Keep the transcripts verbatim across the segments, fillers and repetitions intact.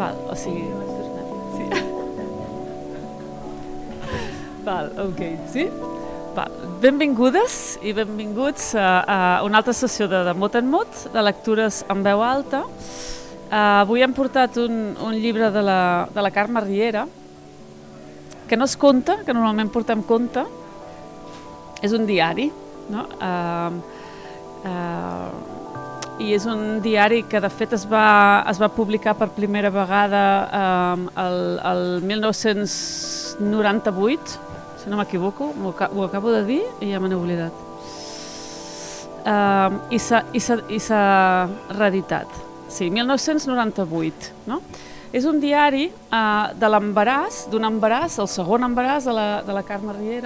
Val, o sigui... Sí. Val, ok, sí? Val. Benvingudes i benvinguts a, a una altra sessió de, de Mot en Mot, de lectures en veu alta. Uh, avui hem portat un, un llibre de la, de la Carme Riera, que no és conte, que normalment portem conte, és un diari, no? Uh, uh, I és un diari que de fet es va, es va publicar per primera vegada um, el, el mil nou-cents noranta-vuit, si no m'equivoco, ho acabo de dir i ja me n'he oblidat. Um, I s'ha reeditat. Sí, mil nou-cents noranta-vuit. No? És un diari uh, de l'embaràs, d'un embaràs, el segon embaràs de la, de la Carme Riera.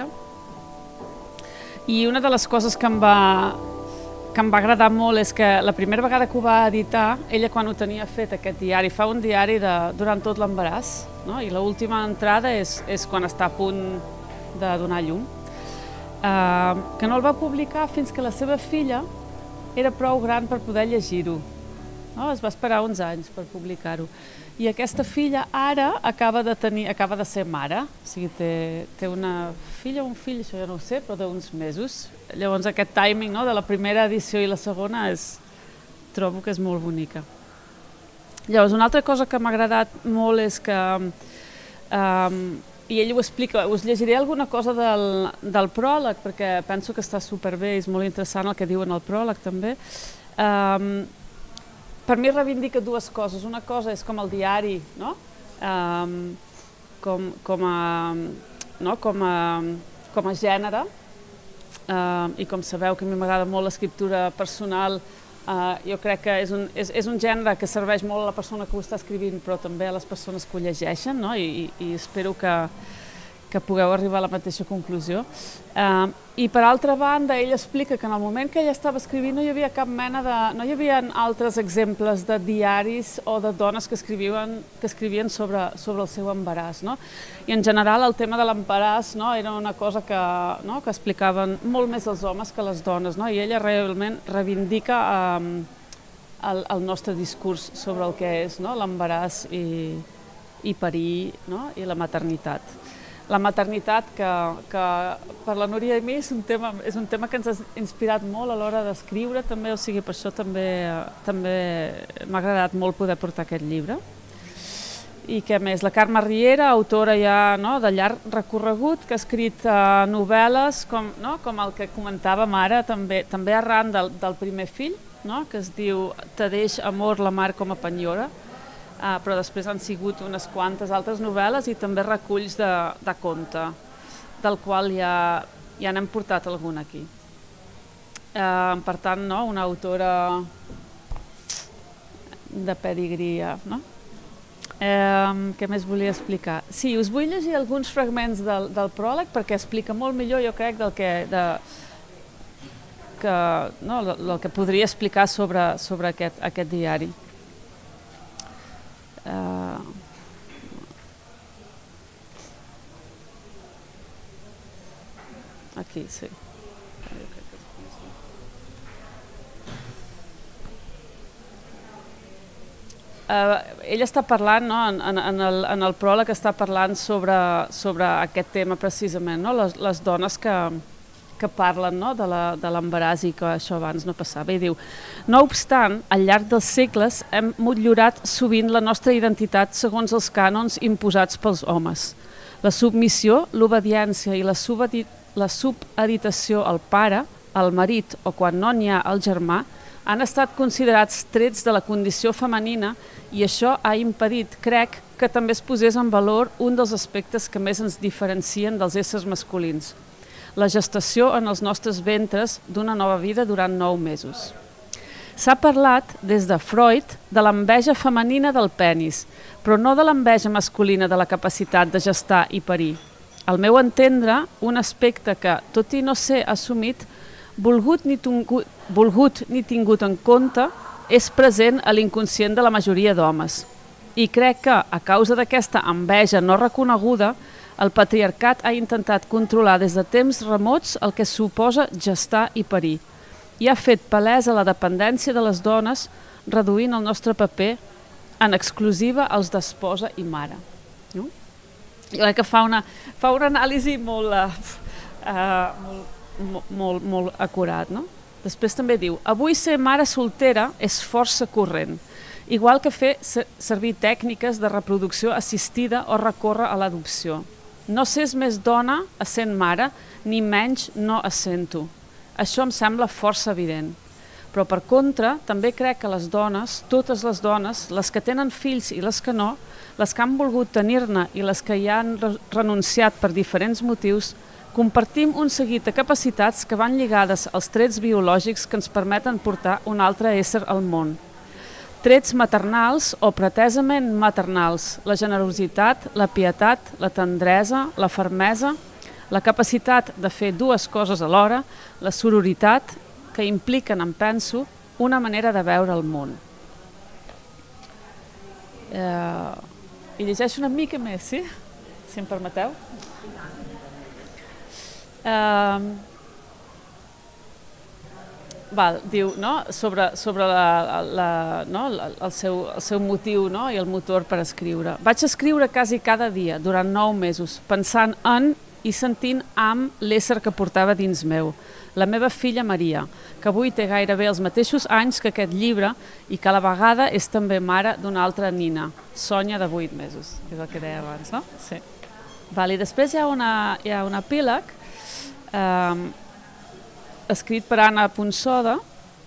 I una de les coses que em va... que em va agradar molt és que la primera vegada que ho va editar, ella quan ho tenia fet aquest diari, fa un diari de, durant tot l'embaràs, no? I l'última entrada és, és quan està a punt de donar llum, uh, que no el va publicar fins que la seva filla era prou gran per poder llegir-ho. No? Es va esperar uns anys per publicar-ho. I aquesta filla ara acaba de, tenir, acaba de ser mare, o sigui, té, té una filla o un fill, això ja no ho sé, però d'uns mesos. Llavors aquest timing, no, de la primera edició i la segona és, trobo que és molt bonica. Llavors una altra cosa que m'ha agradat molt és que, um, i ell ho explica, us llegiré alguna cosa del, del pròleg perquè penso que està superbé i és molt interessant el que diu en el pròleg també. Um, per mi reivindica dues coses. Una cosa és com el diari, no? Um, com, com, a, no? com, a, com a gènere. Uh, I com sabeu que a mi m'agrada molt l'escriptura personal, uh, jo crec que és un, és, és un gènere que serveix molt a la persona que ho està escrivint, però també a les persones que ho llegeixen, no? I, i, i espero que, que pugueu arribar a la mateixa conclusió. Uh, I per altra banda, ell explica que en el moment que ella estava escrivint no hi havia cap mena de... no hi havia altres exemples de diaris o de dones que escrivien, que escrivien sobre, sobre el seu embaràs, no? I en general el tema de l'embaràs, no, era una cosa que, no, que explicaven molt més els homes que les dones, no? I ella realment reivindica um, el, el nostre discurs sobre el que és, no, l'embaràs i, i parir, no, i la maternitat. La maternitat, que, que per la Núria i mi és un tema, és un tema que ens ha inspirat molt a l'hora d'escriure, també, o sigui, per això també, també m'ha agradat molt poder portar aquest llibre. I què més? La Carme Riera, autora ja, no, de llarg recorregut, que ha escrit uh, novel·les com, no, com el que comentàvem ara, també, també arran del, del primer fill, no, que es diu Te deix amor la mar com a penyora, uh, però després han sigut unes quantes altres novel·les i també reculls de, de conte, del qual ja, ja n'hem portat algun aquí. Uh, per tant, no, una autora de pedigria, no? Eh, què més volia explicar? Sí, us vull llegir alguns fragments del, del pròleg perquè explica molt millor, jo crec, del que, de, que, no, del que podria explicar sobre, sobre aquest, aquest diari. Eh, aquí, sí. Uh, ell està parlant, no, en, en, el, en el pròleg està parlant sobre, sobre aquest tema precisament, no? les, les dones que, que parlen, no, de l'embaràs i que això abans no passava. I diu, no obstant, al llarg dels segles hem motllurat sovint la nostra identitat segons els cànons imposats pels homes. La submissió, l'obediència i la, la subeditació al pare, al marit o quan no n'hi ha al germà han estat considerats trets de la condició femenina i això ha impedit, crec, que també es posés en valor un dels aspectes que més ens diferencien dels éssers masculins, la gestació en els nostres ventres d'una nova vida durant nou mesos. S'ha parlat, des de Freud, de l'enveja femenina del penis, però no de l'enveja masculina de la capacitat de gestar i parir. Al meu entendre, un aspecte que, tot i no ser assumit, volgut ni tingut, volgut ni tingut en compte, és present a l'inconscient de la majoria d'homes. I crec que, a causa d'aquesta enveja no reconeguda, el patriarcat ha intentat controlar des de temps remots el que suposa gestar i parir, i ha fet palesa la dependència de les dones, reduint el nostre paper en exclusiva els d'esposa i mare. No? Jo crec que fa una, fa una anàlisi molt, uh, uh, molt, molt, molt acurat. No? Després també diu, avui ser mare soltera és força corrent, igual que fer servir tècniques de reproducció assistida o recórrer a l'adopció. No s'és més dona essent mare, ni menys no essent-ho. Això em sembla força evident. Però per contra, també crec que les dones, totes les dones, les que tenen fills i les que no, les que han volgut tenir-ne i les que hi han renunciat per diferents motius, compartim un seguit de capacitats que van lligades als trets biològics que ens permeten portar un altre ésser al món. Trets maternals o pretesament maternals, la generositat, la pietat, la tendresa, la fermesa, la capacitat de fer dues coses alhora, la sororitat, que impliquen, em penso, una manera de veure el món. Eh, I llegeixo una mica més, sí? Si em permeteu. Eh, Val, diu, no? sobre, sobre la, la, no? el, seu, el seu motiu, no? I el motor per escriure. Vaig escriure quasi cada dia, durant nou mesos, pensant en i sentint amb l'ésser que portava dins meu, la meva filla Maria, que avui té gairebé els mateixos anys que aquest llibre i que a la vegada és també mare d'una altra nina, Sònia, de vuit mesos, és el que deia abans, no? Sí. Val, i després hi ha, una, hi ha un epíleg eh, escrit per Anna Ponsoda,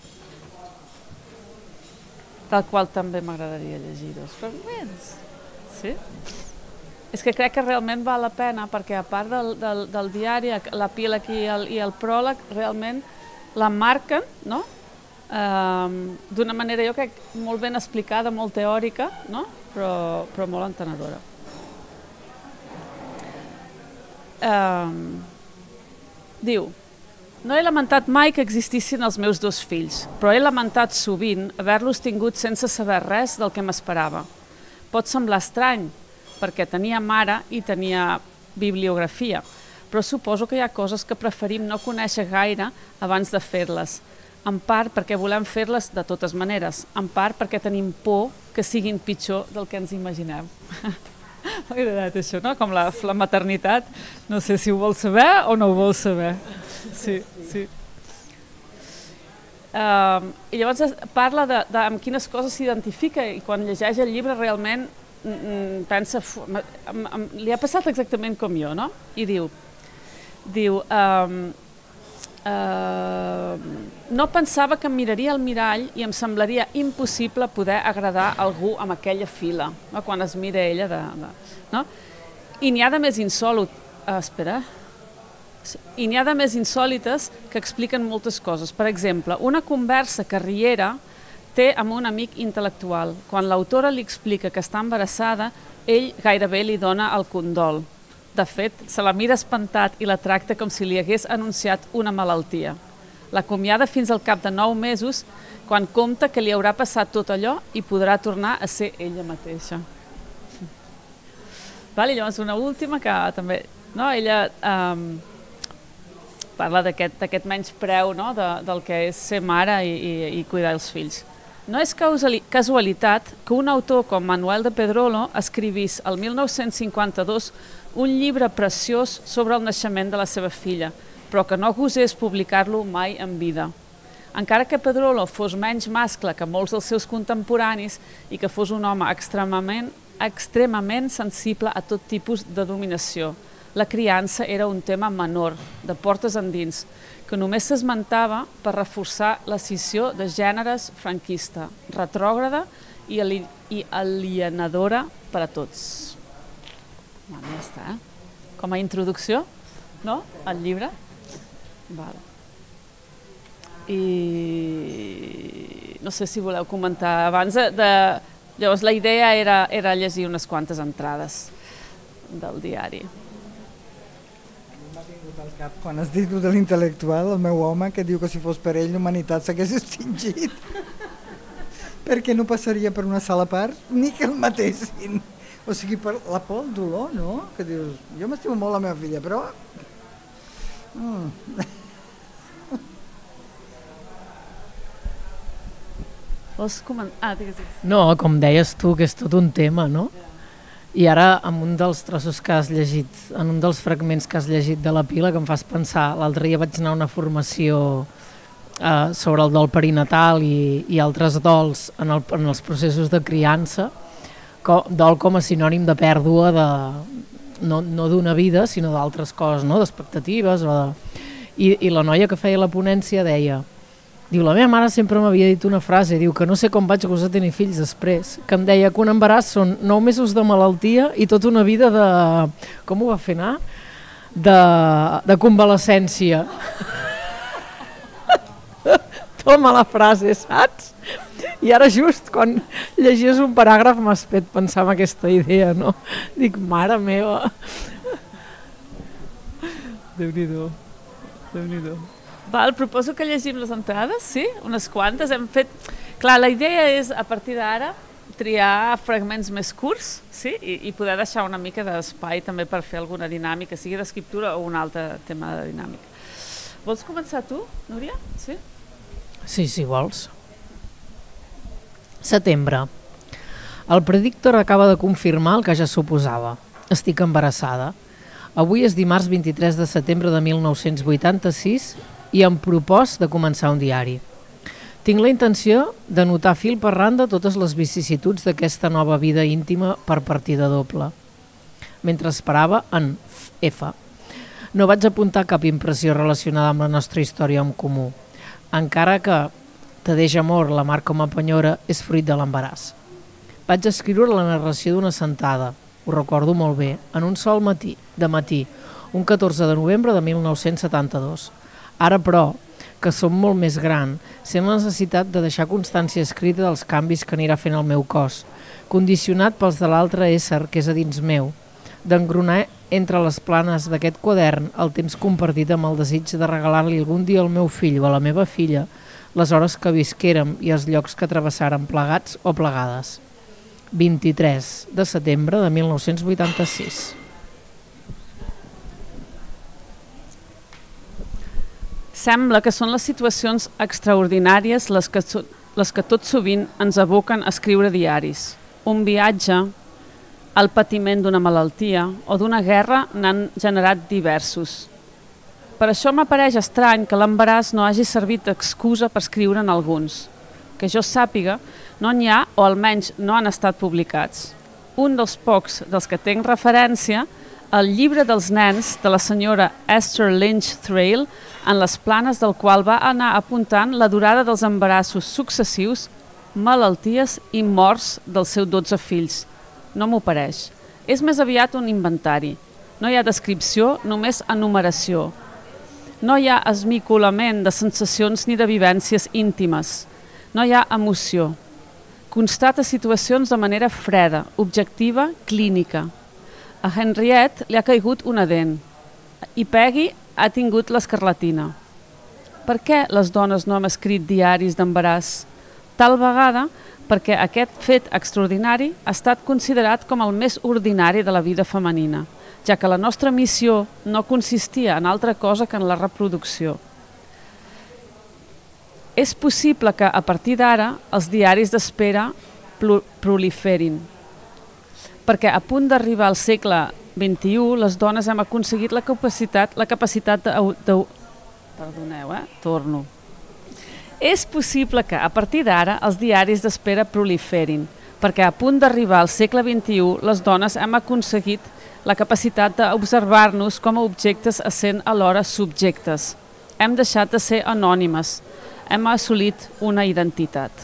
del qual també m'agradaria llegir dos fragments. Sí? És que crec que realment val la pena, perquè a part del, del, del diari, l'epíleg i, el, i el pròleg, realment la marquen, no? eh, d'una manera, jo crec, molt ben explicada, molt teòrica, no? però, però molt entenedora. Eh, diu, no he lamentat mai que existissin els meus dos fills, però he lamentat sovint haver-los tingut sense saber res del que m'esperava. Pot semblar estrany, perquè tenia mare i tenia bibliografia, però suposo que hi ha coses que preferim no conèixer gaire abans de fer-les, en part perquè volem fer-les de totes maneres, en part perquè tenim por que siguin pitjor del que ens imaginem. M'ha agradat això, no? Com la, la maternitat, no sé si ho vols saber o no ho vols saber. Sí, sí. Uh, I llavors parla de, de amb quines coses s'identifica i quan llegeix el llibre realment mm, pensa, fu, m, m, m, li ha passat exactament com jo, no? I diu, diu um, uh, no pensava que em miraria al mirall i em semblaria impossible poder agradar algú amb aquella fila, no? Quan es mira ella de, de, no? I n'hi ha de més insòlit, uh, espera, i n'hi ha de més insòlites que expliquen moltes coses. Per exemple, una conversa que Riera té amb un amic intel·lectual. Quan l'autora li explica que està embarassada, ell gairebé li dona el condol. De fet, se la mira espantat i la tracta com si li hagués anunciat una malaltia. L'acomiada fins al cap de nou mesos, quan compta que li haurà passat tot allò i podrà tornar a ser ella mateixa. Val, i llavors una última que també, no, ella um, parla d'aquest menyspreu, no? de, del que és ser mare i, i, i cuidar els fills. No és casualitat que un autor com Manuel de Pedrolo escrivís el mil nou-cents cinquanta-dos un llibre preciós sobre el naixement de la seva filla, però que no gosés publicar-lo mai en vida. Encara que Pedrolo fos menys mascle que molts dels seus contemporanis i que fos un home extremament, extremament sensible a tot tipus de dominació, la criança era un tema menor, de portes endins, que només s'esmentava per reforçar l'escissió de gèneres franquista, retrògrada i, ali i alienadora per a tots. Bueno, ja està, eh? Com a introducció, no?, al llibre. Val. I no sé si voleu comentar abans de... Llavors, la idea era, era llegir unes quantes entrades del diari. M'ha vingut al cap, quan has dit de l'intel·lectual, el meu home, que diu que si fos per ell l'humanitat s'hagués extingit. Perquè no passaria per una sala a part ni que el matessin. O sigui, per la por, el dolor, no? Que dius, jo m'estimo molt la meva filla, però... Mm. Vols comentar? Ah, digues, digues. No, com deies tu, que és tot un tema, no? I ara, en un dels trossos que has llegit, en un dels fragments que has llegit de la pila, que em fas pensar, l'altre dia vaig anar a una formació eh, sobre el dol perinatal i, i altres dols en, el, en els processos de criança, co, dol com a sinònim de pèrdua de, no, no d'una vida, sinó d'altres coses, no? D'expectatives. O de... I, I la noia que feia la ponència deia, diu, la meva mare sempre m'havia dit una frase, diu que no sé com vaig gosar tenir fills després, que em deia que un embaràs són nou mesos de malaltia i tota una vida de... Com ho va fer anar? De, de convalescència. Toma la frase, saps? I ara just quan llegies un paràgraf m'has fet pensar en aquesta idea, no? Dic, mare meva. Déu-n'hi-do, Déu-n'hi-do. Val, proposo que llegim les entrades, sí? Unes quantes. Hem fet... Clar, la idea és, a partir d'ara, triar fragments més curts, sí? I, i poder deixar una mica d'espai també per fer alguna dinàmica, sigui d'escriptura o un altre tema de dinàmica. Vols començar tu, Núria? Sí? Sí, si vols. Setembre. El predictor acaba de confirmar el que ja suposava. Estic embarassada. Avui és dimarts vint-i-tres de setembre de mil nou-cents vuitanta-sis i em propòs de començar un diari. Tinc la intenció de notar fil per randa totes les vicissituds d'aquesta nova vida íntima per partida doble. Mentre esperava en F. No vaig apuntar cap impressió relacionada amb la nostra història en comú, encara que Tadeix Amor, la mar com a penyora, és fruit de l'embaràs. Vaig escriure la narració d'una sentada, ho recordo molt bé, en un sol matí, de matí, un catorze de novembre de mil nou-cents setanta-dos. Ara, però, que som molt més gran, sent la necessitat de deixar constància escrita dels canvis que anirà fent el meu cos, condicionat pels de l'altre ésser que és a dins meu, d'engronar entre les planes d'aquest quadern el temps compartit amb el desig de regalar-li algun dia al meu fill o a la meva filla les hores que visquérem i els llocs que travessàrem plegats o plegades. vint-i-tres de setembre de mil nou-cents vuitanta-sis. Sembla que són les situacions extraordinàries les que, les que tot sovint ens aboquen a escriure diaris. Un viatge, el patiment d'una malaltia o d'una guerra n'han generat diversos. Per això m'apareix estrany que l'embaràs no hagi servit d'excusa per escriure'n alguns. Que jo sàpiga, no n'hi ha o almenys no han estat publicats. Un dels pocs dels que tenc referència, el llibre dels nens de la senyora Esther Lynch Thrale, en les planes del qual va anar apuntant la durada dels embarassos successius, malalties i morts dels seus dotze fills. No m'ho pareix. És més aviat un inventari. No hi ha descripció, només enumeració. No hi ha esmicolament de sensacions ni de vivències íntimes. No hi ha emoció. Constata situacions de manera freda, objectiva, clínica. A Henriette li ha caigut una dent i Peggy ha tingut l'escarlatina. Per què les dones no hem escrit diaris d'embaràs? Tal vegada perquè aquest fet extraordinari ha estat considerat com el més ordinari de la vida femenina, ja que la nostra missió no consistia en altra cosa que en la reproducció. És possible que, a partir d'ara, els diaris d'espera proliferin, perquè a punt d'arribar al segle vint-i-u, les dones hem aconseguit la capacitat, la capacitat de, de... Perdoneu, eh? Torno. És possible que, a partir d'ara, els diaris d'espera proliferin, perquè a punt d'arribar al segle vint-i-u, les dones hem aconseguit la capacitat d'observar-nos com a objectes essent alhora subjectes. Hem deixat de ser anònimes. Hem assolit una identitat.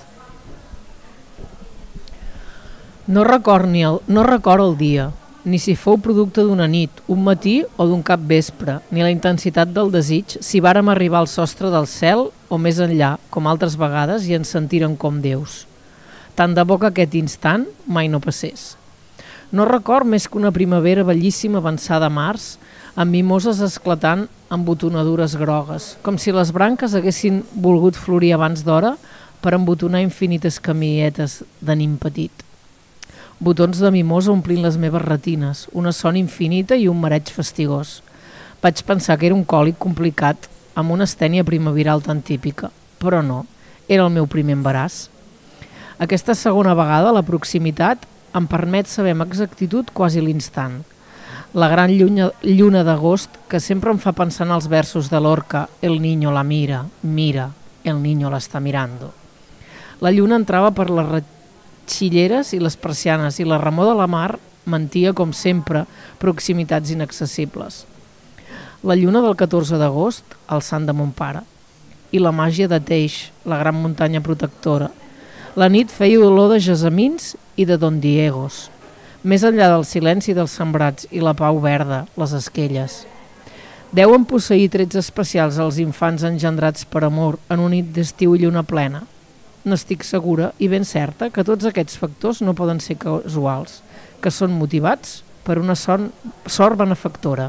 No record, ni el, no record el dia, ni si fou producte d'una nit, un matí o d'un cap vespre, ni la intensitat del desig, si vàrem arribar al sostre del cel o més enllà, com altres vegades, i ens sentirem com déus. Tant de bo que aquest instant mai no passés. No record més que una primavera bellíssima avançada a març, amb mimoses esclatant amb botonadures grogues, com si les branques haguessin volgut florir abans d'hora per embotonar infinites camietes de nin petit. Botons de mimosa omplint les meves retines, una son infinita i un mareig fastigós. Vaig pensar que era un còlic complicat, amb una estènia primaveral tan típica, però no, era el meu primer embaràs. Aquesta segona vegada, la proximitat, em permet saber amb exactitud quasi l'instant. La gran lluna, lluna d'agost que sempre em fa pensar en els versos de Lorca, el niño la mira, mira, el niño la està mirando. La lluna entrava per les ratxilleres i les persianes i la remor de la mar mentia, com sempre, proximitats inaccessibles. La lluna del catorze d'agost, el sant de mon pare, i la màgia de Teix, la gran muntanya protectora. La nit feia olor de gessamins i de don Diegos, més enllà del silenci dels sembrats i la pau verda, les esquelles. Deuen posseir trets especials als infants engendrats per amor en un nit d'estiu i lluna plena. N'estic segura i ben certa que tots aquests factors no poden ser casuals, que són motivats per una son, sort benefactora.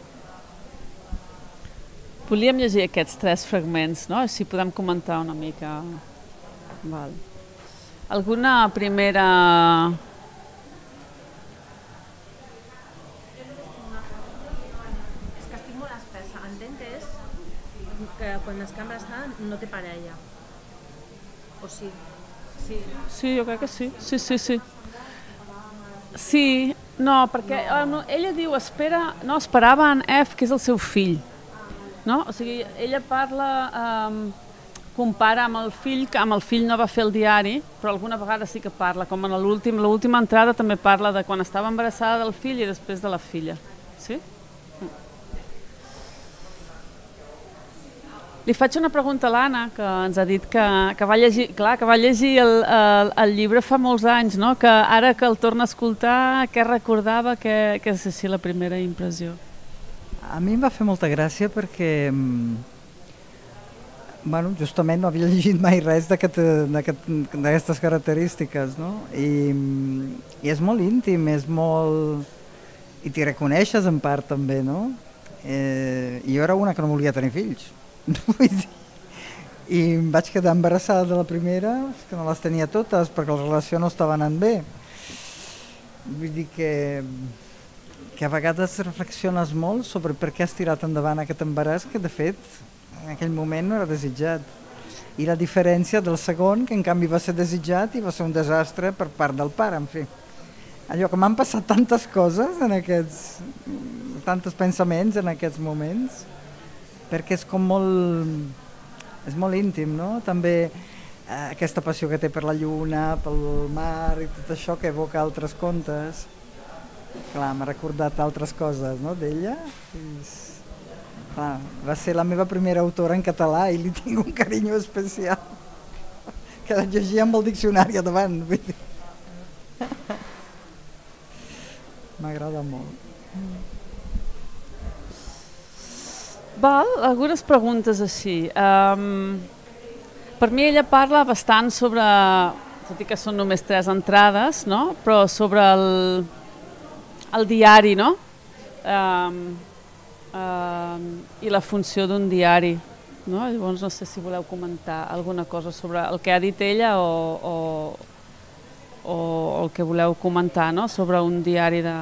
Volíem llegir aquests tres fragments, no? Així podem comentar una mica. Val. Alguna primera... És que estic molt espessa. Entenc que és que quan es cambra està no té parella. O sí? Sí. Sí, jo crec que sí. Sí, sí, sí. Sí, no, perquè eh, no, ella diu, espera, no, esperava en F, que és el seu fill. No? O sigui, ella parla, eh, compara amb el fill, que amb el fill no va fer el diari, però alguna vegada sí que parla, com en l'últim, l'última entrada també parla de quan estava embarassada del fill i després de la filla. Sí? Li faig una pregunta a l'Anna, que ens ha dit que, que va llegir, clar, que va llegir el, el, el llibre fa molts anys, no? Que ara que el torna a escoltar, què recordava, què, què és així la primera impressió? A mi em va fer molta gràcia perquè bueno, justament no havia llegit mai res d'aquestes característiques, no? I, i és molt íntim, és molt... i t'hi reconeixes en part també, no? Eh, jo era una que no volia tenir fills. I em vaig quedar embarassada de la primera, que no les tenia totes perquè la relació no estava anant bé. Vull dir que, que a vegades reflexiones molt sobre per què has tirat endavant aquest embaràs que de fet en aquell moment no era desitjat. I la diferència del segon, que en canvi va ser desitjat i va ser un desastre per part del pare, en fi. Allò que m'han passat tantes coses en aquests, tantos pensaments en aquests moments, perquè és com molt, és molt íntim, no? També eh, aquesta passió que té per la lluna, pel mar i tot això que evoca altres contes. Clar, m'ha recordat altres coses, no, d'ella. Clar, va ser la meva primera autora en català i li tinc un carinyo especial, que la llegia amb el diccionari davant. M'agrada molt. Val, algunes preguntes així. Um, per mi ella parla bastant sobre, tot i que són només tres entrades, no? Però sobre el, el diari, no? Um, um, I la funció d'un diari. No? Llavors no sé si voleu comentar alguna cosa sobre el que ha dit ella o, o, o el que voleu comentar, no? Sobre un diari de...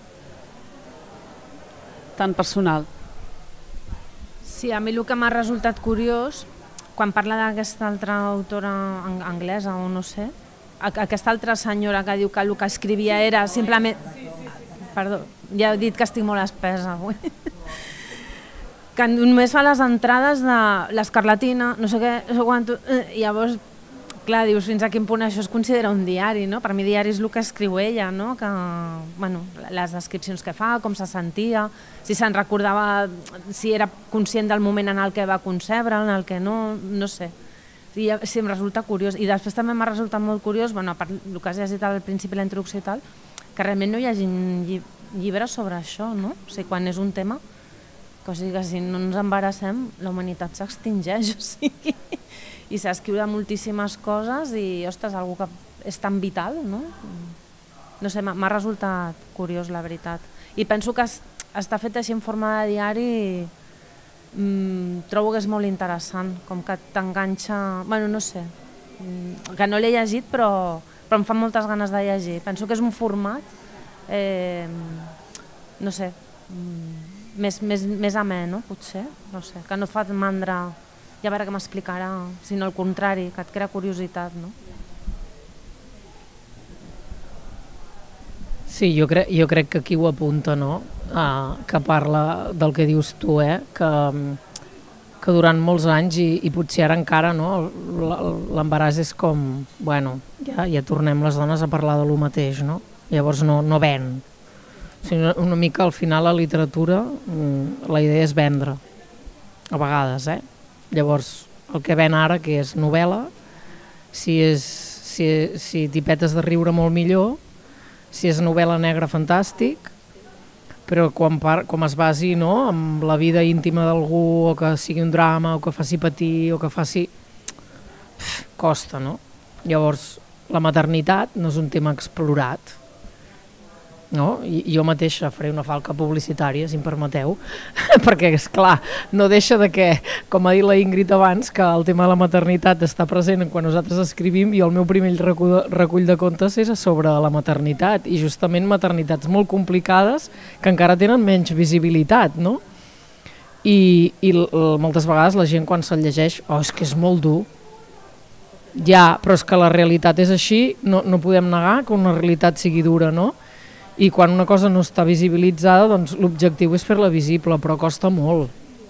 tan personal. Sí, a mi el que m'ha resultat curiós, quan parla d'aquesta altra autora anglesa o no sé, aquesta altra senyora que diu que el que escrivia era simplement... Perdó, ja he dit que estic molt espesa avui. Que només fa les entrades de l'Escarlatina, no sé què, no sé quant... I llavors, clar, dius fins a quin punt això es considera un diari, no? Per mi diari és el que escriu ella, no? Que, bueno, les descripcions que fa, com se sentia, si se'n recordava, si era conscient del moment en el que va concebre, en el que no, no sé. I sí, em resulta curiós. I després també m'ha resultat molt curiós, bueno, a part el que has llegit al principi, la introducció i tal, que realment no hi hagi llibres sobre això, no? O sigui, quan és un tema, que, o sigui, que si no ens embarassem, la humanitat s'extingeix, o sigui... I s'escriu de moltíssimes coses i, ostres, algú que és tan vital, no? No sé, m'ha resultat curiós, la veritat. I penso que es, està fet així en forma de diari, mmm, trobo que és molt interessant, com que t'enganxa... Bueno, no sé, que no l'he llegit, però, però em fa moltes ganes de llegir. Penso que és un format, eh, no sé, més, més, més amè, no? Potser, no sé, que no et fa mandra... Ja a veure què m'explicarà, sinó el contrari, que et crea curiositat, no? Sí, jo crec, jo crec que aquí ho apunta, no? Ah, que parla del que dius tu, eh? Que, que durant molts anys, i, i potser ara encara, no? L'embaràs és com, bueno, ja, ja tornem les dones a parlar de lo mateix, no? Llavors no, no ven. O sigui, una, una mica al final la literatura, la idea és vendre, a vegades, eh? Llavors, el que ven ara, que és novel·la, si, és, si, si t'hi petes de riure molt millor, si és novel·la negra, fantàstic, però quan, par, com es basi, no?, amb la vida íntima d'algú, o que sigui un drama, o que faci patir, o que faci... Pff, costa, no? Llavors, la maternitat no és un tema explorat, no? I jo mateixa faré una falca publicitària, si em permeteu, perquè, és clar, no deixa de que, com ha dit la Ingrid abans, que el tema de la maternitat està present quan nosaltres escrivim, i el meu primer recull, recull de contes és sobre la maternitat, i justament maternitats molt complicades que encara tenen menys visibilitat, no? I, i moltes vegades la gent quan se'l llegeix, oh, és que és molt dur. Ja, però és que la realitat és així, no, no podem negar que una realitat sigui dura, no? I quan una cosa no està visibilitzada, doncs l'objectiu és fer-la visible, però costa molt.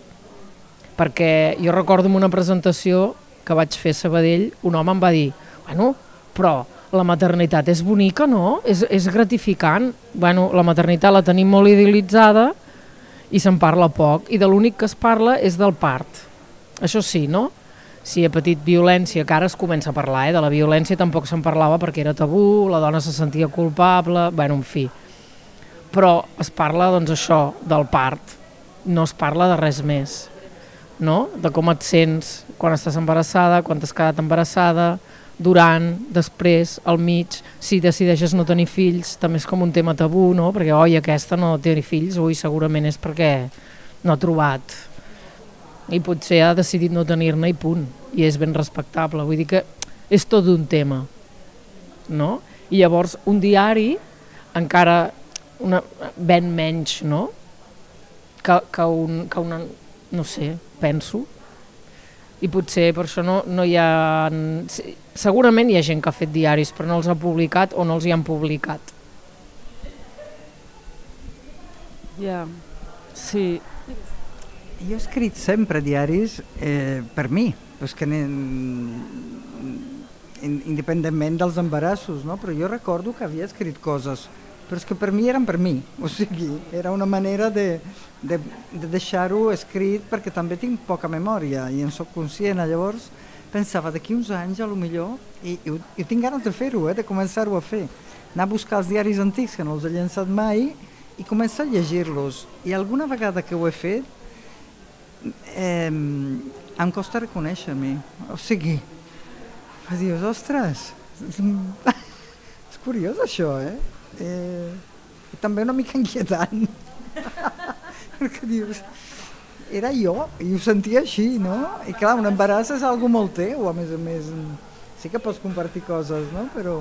Perquè jo recordo en una presentació que vaig fer a Sabadell, un home em va dir, bueno, però la maternitat és bonica, no? És, és gratificant. Bueno, la maternitat la tenim molt idealitzada i se'n parla poc, i de l'únic que es parla és del part. Això sí, no? Si ha patit violència, que ara es comença a parlar, eh? De la violència tampoc se'n parlava perquè era tabú, la dona se sentia culpable, bueno, en fi. Però es parla, doncs, això, del part, no es parla de res més, no? De com et sents quan estàs embarassada, quan t'has quedat embarassada, durant, després, al mig, si decideixes no tenir fills, també és com un tema tabú, no? Perquè, oi, aquesta no té fills, ui, segurament és perquè no ha trobat, i potser ha decidit no tenir-ne i punt, i és ben respectable, vull dir que és tot un tema, no? I llavors un diari encara una, ven menys, no? Que, que, un, que una, no sé, penso, i potser per això no, no hi ha... Segurament hi ha gent que ha fet diaris però no els ha publicat o no els hi han publicat. Ja, yeah. Sí. Jo he escrit sempre diaris eh, per mi, pues que independentment dels embarassos, no? Però jo recordo que havia escrit coses, però és que per mi eren per mi, o sigui, era una manera de, de, de deixar-ho escrit perquè també tinc poca memòria i en soc conscient, llavors pensava d'aquí uns anys a lo millor, i, i, i tinc ganes de fer-ho, eh, de començar-ho a fer, anar a buscar els diaris antics que no els he llençat mai i començar a llegir-los, i alguna vegada que ho he fet Eh, em costa reconèixer-m'hi, o sigui, dius, ostres, és curiós això, eh? eh també una mica inquietant, perquè dius, era jo, i ho sentia així, no? I clar, un embaràs és algo molt teu, a més a més, sí que pots compartir coses, no? Però...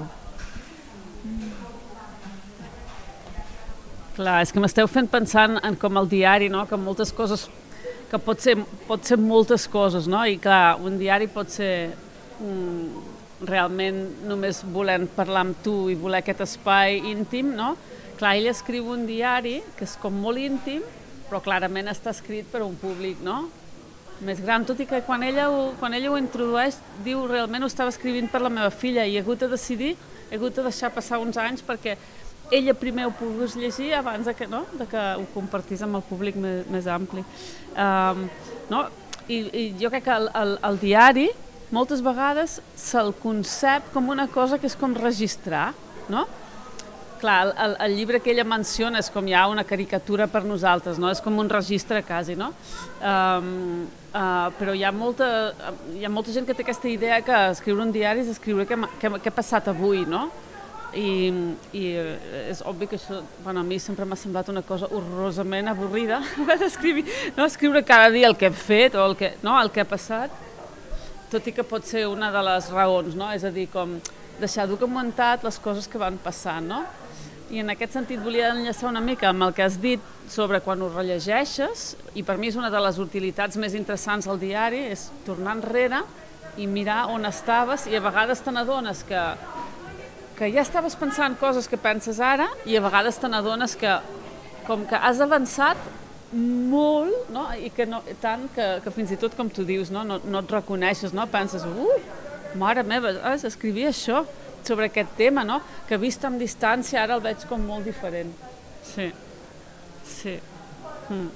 Clar, és que m'esteu fent pensant en com el diari, no? Que moltes coses... que pot ser, pot ser moltes coses, no? I clar, un diari pot ser mm, realment només volent parlar amb tu i voler aquest espai íntim, no? Clar, ella escriu un diari que és com molt íntim, però clarament està escrit per a un públic, no? Més gran, tot i que quan ella, ho, quan ella ho introdueix, diu realment ho estava escrivint per la meva filla i he hagut de decidir, he hagut de deixar passar uns anys perquè ella primer ho pogués llegir abans de que, no? De que ho compartís amb el públic més, més ampli. Um, no? I, I jo crec que el, el, el diari moltes vegades se'l concep com una cosa que és com registrar, no? Clar, el, el llibre que ella menciona és com ja una caricatura per nosaltres, no? És com un registre quasi, no? Um, uh, però hi ha, molta, hi ha molta gent que té aquesta idea que escriure un diari és escriure què, què, què ha passat avui, no? I, i és obvi que això, bueno, a mi sempre m'ha semblat una cosa horrorosament avorrida, escriure, no? Escriure cada dia el que he fet o el que, no? El que ha passat, tot i que pot ser una de les raons, no? És a dir, com deixar documentat les coses que van passant, no? I en aquest sentit volia enllaçar una mica amb el que has dit sobre quan ho rellegeixes, i per mi és una de les utilitats més interessants del diari, és tornar enrere i mirar on estaves, i a vegades te n'adones que que ja estaves pensant coses que penses ara i a vegades te n'adones que com que has avançat molt, no? I que no, tant que, que fins i tot, com tu dius, no, no, no et reconeixes, no? Penses, uh, mare meva, ah, escrivia això sobre aquest tema, no? Que vist amb distància ara el veig com molt diferent. Sí, sí. Mm.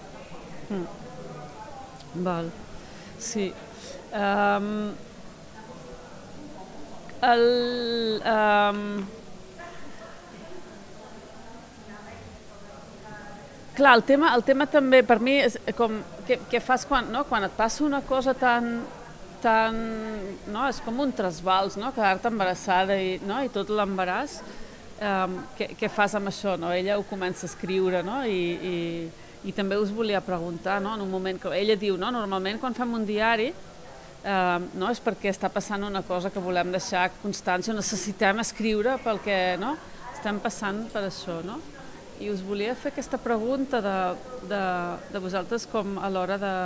Mm. Val. Sí. Um, el... Um, Clar, el tema, el tema també per mi és com què, què fas quan, no? Quan et passa una cosa tan, tan, no? És com un trasbals, no? Quedar-te embarassada i, no? I tot l'embaràs, um, què, què fas amb això? No? Ella ho comença a escriure, no? I, i, i també us volia preguntar, no? En un moment que ella diu, no? Normalment quan fem un diari um, no? És perquè està passant una cosa que volem deixar constància, necessitem escriure pel que, no? Estem passant per això, no? I us volia fer aquesta pregunta de, de, de vosaltres com a l'hora de,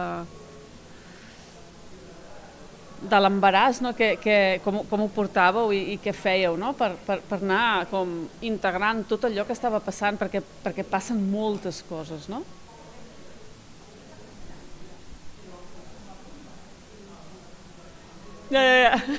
de l'embaràs, no? que, que, com, com ho portàveu i, i què fèieu, no? per, per, per anar com, integrant tot allò que estava passant, perquè, perquè passen moltes coses, no? Ja, ja, ja.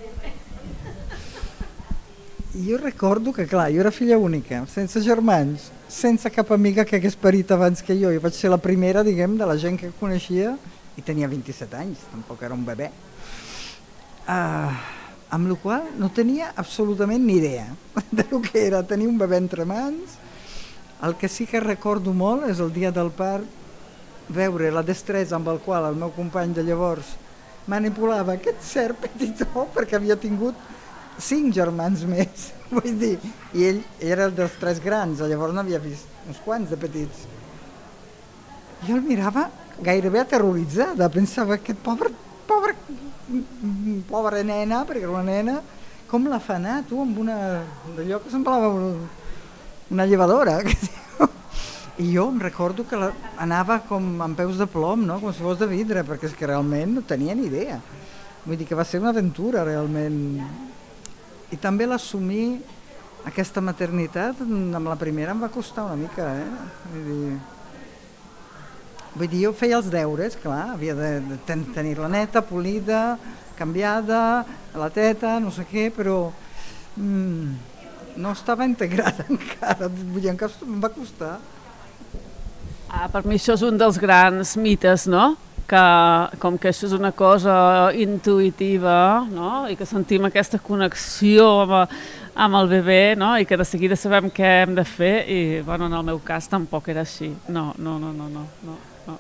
Jo recordo que, clar, jo era filla única, sense germans, sense cap amiga que hagués parit abans que jo. Jo vaig ser la primera, diguem, de la gent que coneixia i tenia vint-i-set anys, tampoc era un bebè. Uh, amb la qual cosa no tenia absolutament ni idea del que era tenir un bebè entre mans. El que sí que recordo molt és el dia del part, veure la destresa amb el qual el meu company de llavors manipulava aquest cert petitó, perquè havia tingut cinc germans més, vull dir, i ell era dels tres grans, llavors n'havia vist uns quants de petits. Jo el mirava gairebé aterroritzada, pensava, aquest pobre, pobre, pobra nena, perquè era una nena, com l'ha fa anar, tu, amb una, d'allò que semblava una llevadora, i jo em recordo que la, anava com amb peus de plom, no? Com si fos de vidre, perquè és que realment no tenia ni idea. Vull dir que va ser una aventura, realment. I també l'assumir, aquesta maternitat, amb la primera em va costar una mica, eh? Vull dir, vull dir jo feia els deures, clar, havia de, de ten, tenir-la neta, polida, canviada, la teta, no sé què, però mm, no estava integrada encara, vull dir, encara em va costar. Ah, per mi això és un dels grans mites, no? Que com que això és una cosa intuïtiva, no? I que sentim aquesta connexió amb, amb el bebè, no? I que de seguida sabem què hem de fer i, bueno, en el meu cas tampoc era així. No, no, no, no, no. no, no.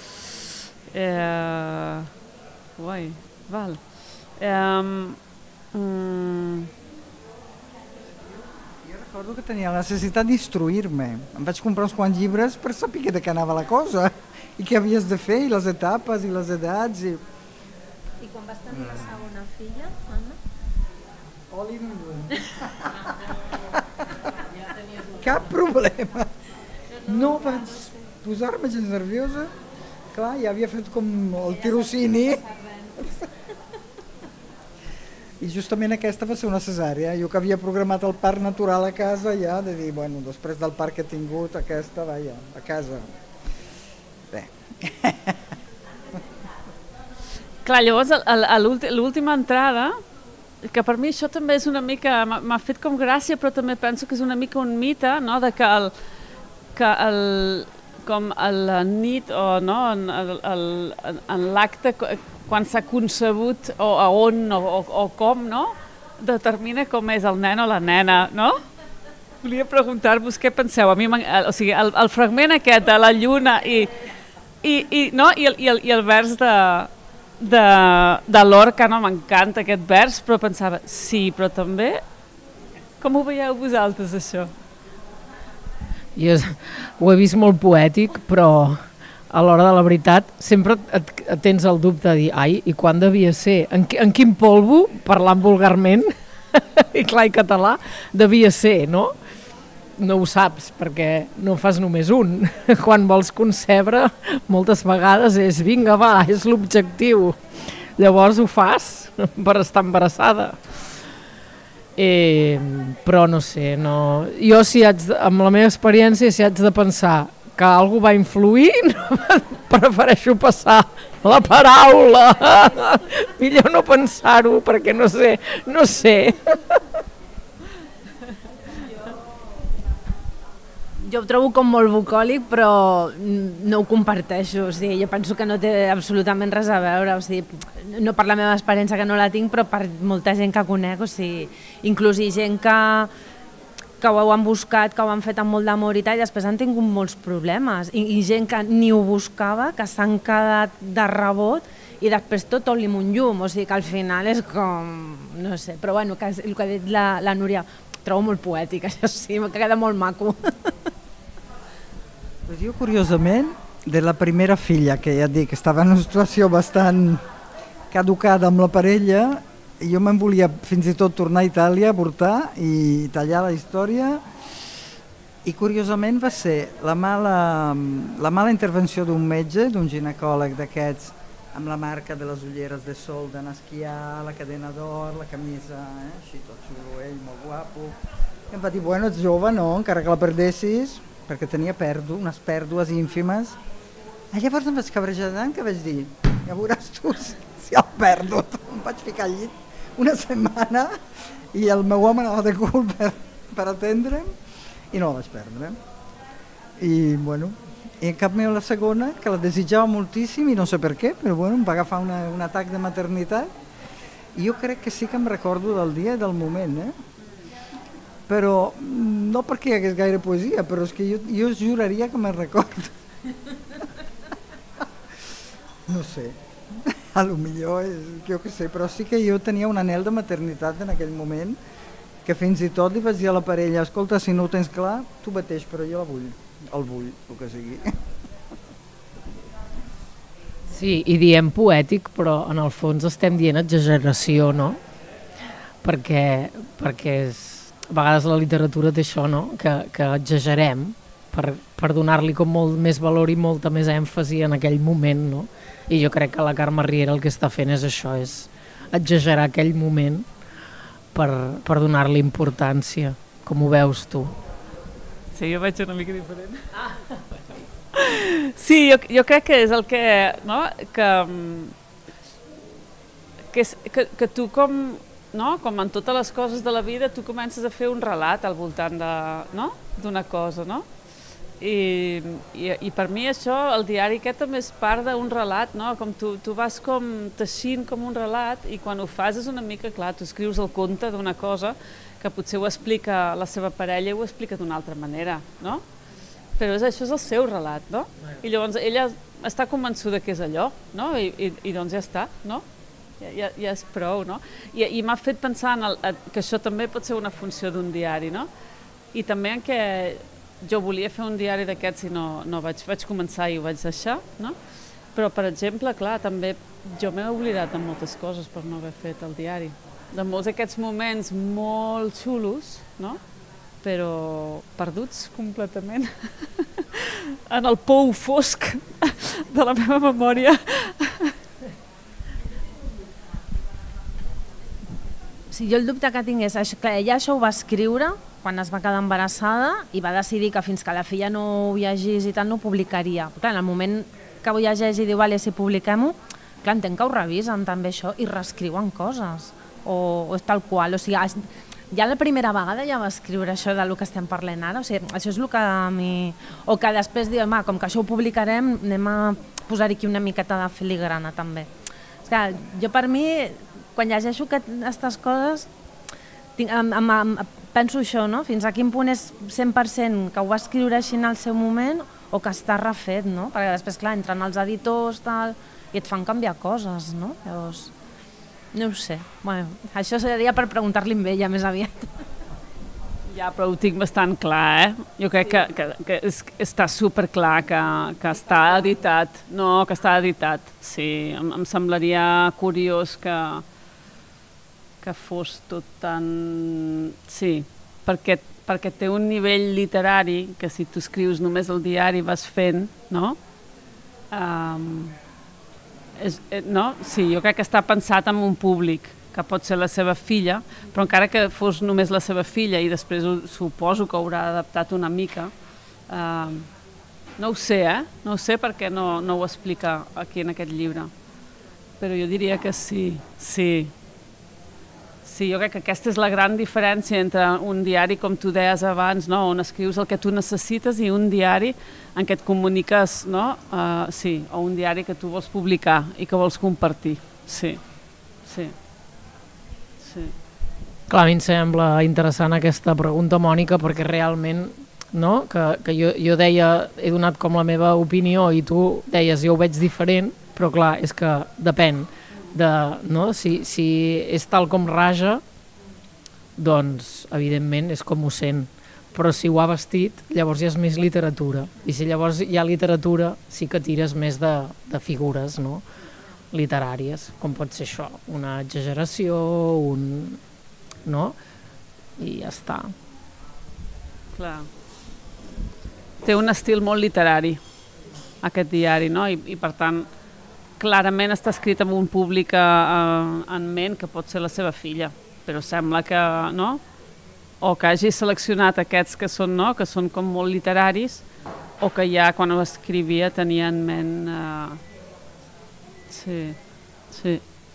Eh, guai, val. Eh, mm, Recordo que tenia la necessitat d'instruir-me. Em vaig comprar uns quants llibres per saber de què anava la cosa i què havies de fer, i les etapes, i les edats. I, I quan vas tenir la segona filla, Anna? Oli no. Cap problema. No vaig posar-me gens nerviosa. Clar, ja havia fet com el tirocini. I justament aquesta va ser una cesària. Jo que havia programat el part natural a casa, ja de dir, bueno, després del part que he tingut, aquesta, vaja, a casa. Bé. Clar, llavors, l'última entrada, que per mi això també és una mica, m'ha fet com gràcia, però també penso que és una mica un mite, no?, de que el, que el, com la nit o no, en, el, en l'acte, quan s'ha concebut o a on o, o, o com, no?, determina com és el nen o la nena, no? Volia preguntar-vos què penseu. A mi, o sigui, el, el fragment aquest de la lluna i, i, i, no? I, el, i, el, i el vers de, de, de l'Orca, no? M'encanta aquest vers, però pensava, sí, però també, com ho veieu vosaltres, això? Jo ho he vist molt poètic, però a l'hora de la veritat sempre et, et tens el dubte de dir, ai, i quan devia ser? En, en quin polvo, parlant vulgarment, i clar, i català, devia ser, no? No ho saps, perquè no fas només un. Quan vols concebre, moltes vegades és, vinga, va, és l'objectiu. Llavors ho fas per estar embarassada. Eh, però no sé, no... jo si haig de, amb la meva experiència, si haig de pensar que algú va influir, no, prefereixo passar la paraula. Millor no pensar-ho, perquè no sé, no sé. Jo ho trobo com molt bucòlic, però no ho comparteixo. O sigui, jo penso que no té absolutament res a veure. O sigui, no per la meva experiència, que no la tinc, però per molta gent que conec. O sigui, inclús gent que, que ho han buscat, que ho han fet amb molt d'amor i tal, i després han tingut molts problemes. I, i gent que ni ho buscava, que s'han quedat de rebot, i després tot oli un llum. O sigui, que al final és com... no sé, però bueno, que el que ha dit la, la Núria, ho trobo molt poètic, això sí, que queda molt maco. Pues jo, curiosament, de la primera filla, que ja et dic, estava en una situació bastant caducada amb la parella, jo me'n volia fins i tot tornar a Itàlia, avortar i tallar la història, i curiosament va ser la mala, la mala intervenció d'un metge, d'un ginecòleg d'aquests, amb la marca de les ulleres de sol d'anar a esquiar, la cadena d'or, la camisa, eh? Així tot xulo, ell, molt guapo. I em va dir, bueno, ets jove, no?, encara que la perdessis, perquè tenia pèrdu, unes pèrdues ínfimes. I llavors em vaig cabrejar tant que vaig dir, ja veuràs tu si, si el perdo. Em vaig ficar al llit una setmana i el meu home anava de cul per, per atendre'm i no la vaig perdre. I bueno, i en canvi la segona, que la desitjava moltíssim i no sé per què, però bueno, em va agafar una, un atac de maternitat i jo crec que sí que em recordo del dia i del moment, eh? Però no perquè hi hagués gaire poesia, però és que jo, jo juraria que me'n recordo. No sé, a lo millor, és, jo què sé, però sí que jo tenia un anhel de maternitat en aquell moment, que fins i tot li vaig dir a la parella, escolta, si no ho tens clar, tu mateix, però jo la vull, el vull, el que sigui. Sí, i diem poètic, però en el fons estem dient exageració, no? Perquè, perquè és... a vegades la literatura té això, no? que, que exagerem per, per donar-li com molt més valor i molta més èmfasi en aquell moment, no? I jo crec que la Carme Riera el que està fent és això, és exagerar aquell moment per, per donar-li importància. Com ho veus tu? Sí, jo veig una mica diferent. Ah. Sí, jo, jo crec que és el que... no? que, que, és, que, que tu com... no? Com en totes les coses de la vida, tu comences a fer un relat al voltant de, no? d'una cosa, no? I, i, i per mi això, el diari aquest també és part d'un relat, no? Com tu, tu vas com teixint com un relat i quan ho fas és una mica, clar, tu escrius el conte d'una cosa que potser ho explica la seva parella i ho explica d'una altra manera, no? Però és, això és el seu relat, no? I llavors ella està convençuda que és allò, no? I, i, i doncs ja està, no? Ja, ja, ja és prou, no? I, i m'ha fet pensar en el, que això també pot ser una funció d'un diari, no? I també en què jo volia fer un diari d'aquests i no, no vaig, vaig començar i ho vaig deixar, no? Però, per exemple, clar, també jo m'he oblidat de moltes coses per no haver fet el diari. De molts d'aquests moments molt xulos, no? Però perduts completament en el pou fosc de la meva memòria. Sí, jo el dubte que tinc és que ella això ho va escriure quan es va quedar embarassada i va decidir que fins que la filla no ho llegís i tal no ho publicaria. Però, clar, en el moment que ho llegeix i diu, vale, si publiquem-ho, clar, entenc que ho revisen també això i reescriuen coses. O, o és tal qual, o sigui, ja la primera vegada ja va escriure això del que estem parlant ara, o sigui, això és el que a mi... O que després diu, ma, com que això ho publicarem, anem a posar aquí una miqueta de filigrana també. És que jo per mi... Quan llegeixo aquestes coses, tinc, em, em, em, penso això, no? Fins a quin punt és cent per cent que ho va escriure així en el seu moment o que està refet, no? Perquè després, clar, entren els editors tal, i et fan canviar coses, no? Llavors, no ho sé. Bueno, això seria per preguntar-li amb ella més aviat. Ja, però ho tinc bastant clar, eh? Jo crec que, que, que és, està superclar que, que està editat. No, que està editat, sí. Em, em semblaria curiós que... que fos tot tan... Sí, perquè, perquè té un nivell literari que si tu escrius només el diari vas fent, no? Um, és, no? Sí, jo crec que està pensat en un públic, que pot ser la seva filla, però encara que fos només la seva filla i després suposo que haurà adaptat una mica, eh, no ho sé, eh? No ho sé perquè no, no ho explica aquí en aquest llibre, però jo diria que sí, sí. Sí, jo crec que aquesta és la gran diferència entre un diari, com tu deies abans, no? On escrius el que tu necessites, i un diari en què et comuniques, no? Uh, sí, o un diari que tu vols publicar i que vols compartir. Sí, sí. sí. Clar, a mi em sembla interessant aquesta pregunta, Mònica, perquè realment, no? que, que jo, jo deia, he donat com la meva opinió i tu deies, jo ho veig diferent, però clar, és que depèn. De, no? si, si és tal com raja, doncs evidentment és com ho sent, però si ho ha vestit llavors ja és més literatura, i si llavors hi ha literatura sí que tires més de, de figures, no? Literàries, com pot ser això, una exageració, un... no? I ja està. Clar. Té un estil molt literari aquest diari, no? I, i per tant clarament està escrit amb un públic eh, en ment que pot ser la seva filla, però sembla que, no? O que hagi seleccionat aquests que són, no? Que són com molt literaris, o que ja quan ho escrivia tenia en ment... Eh... Sí, sí.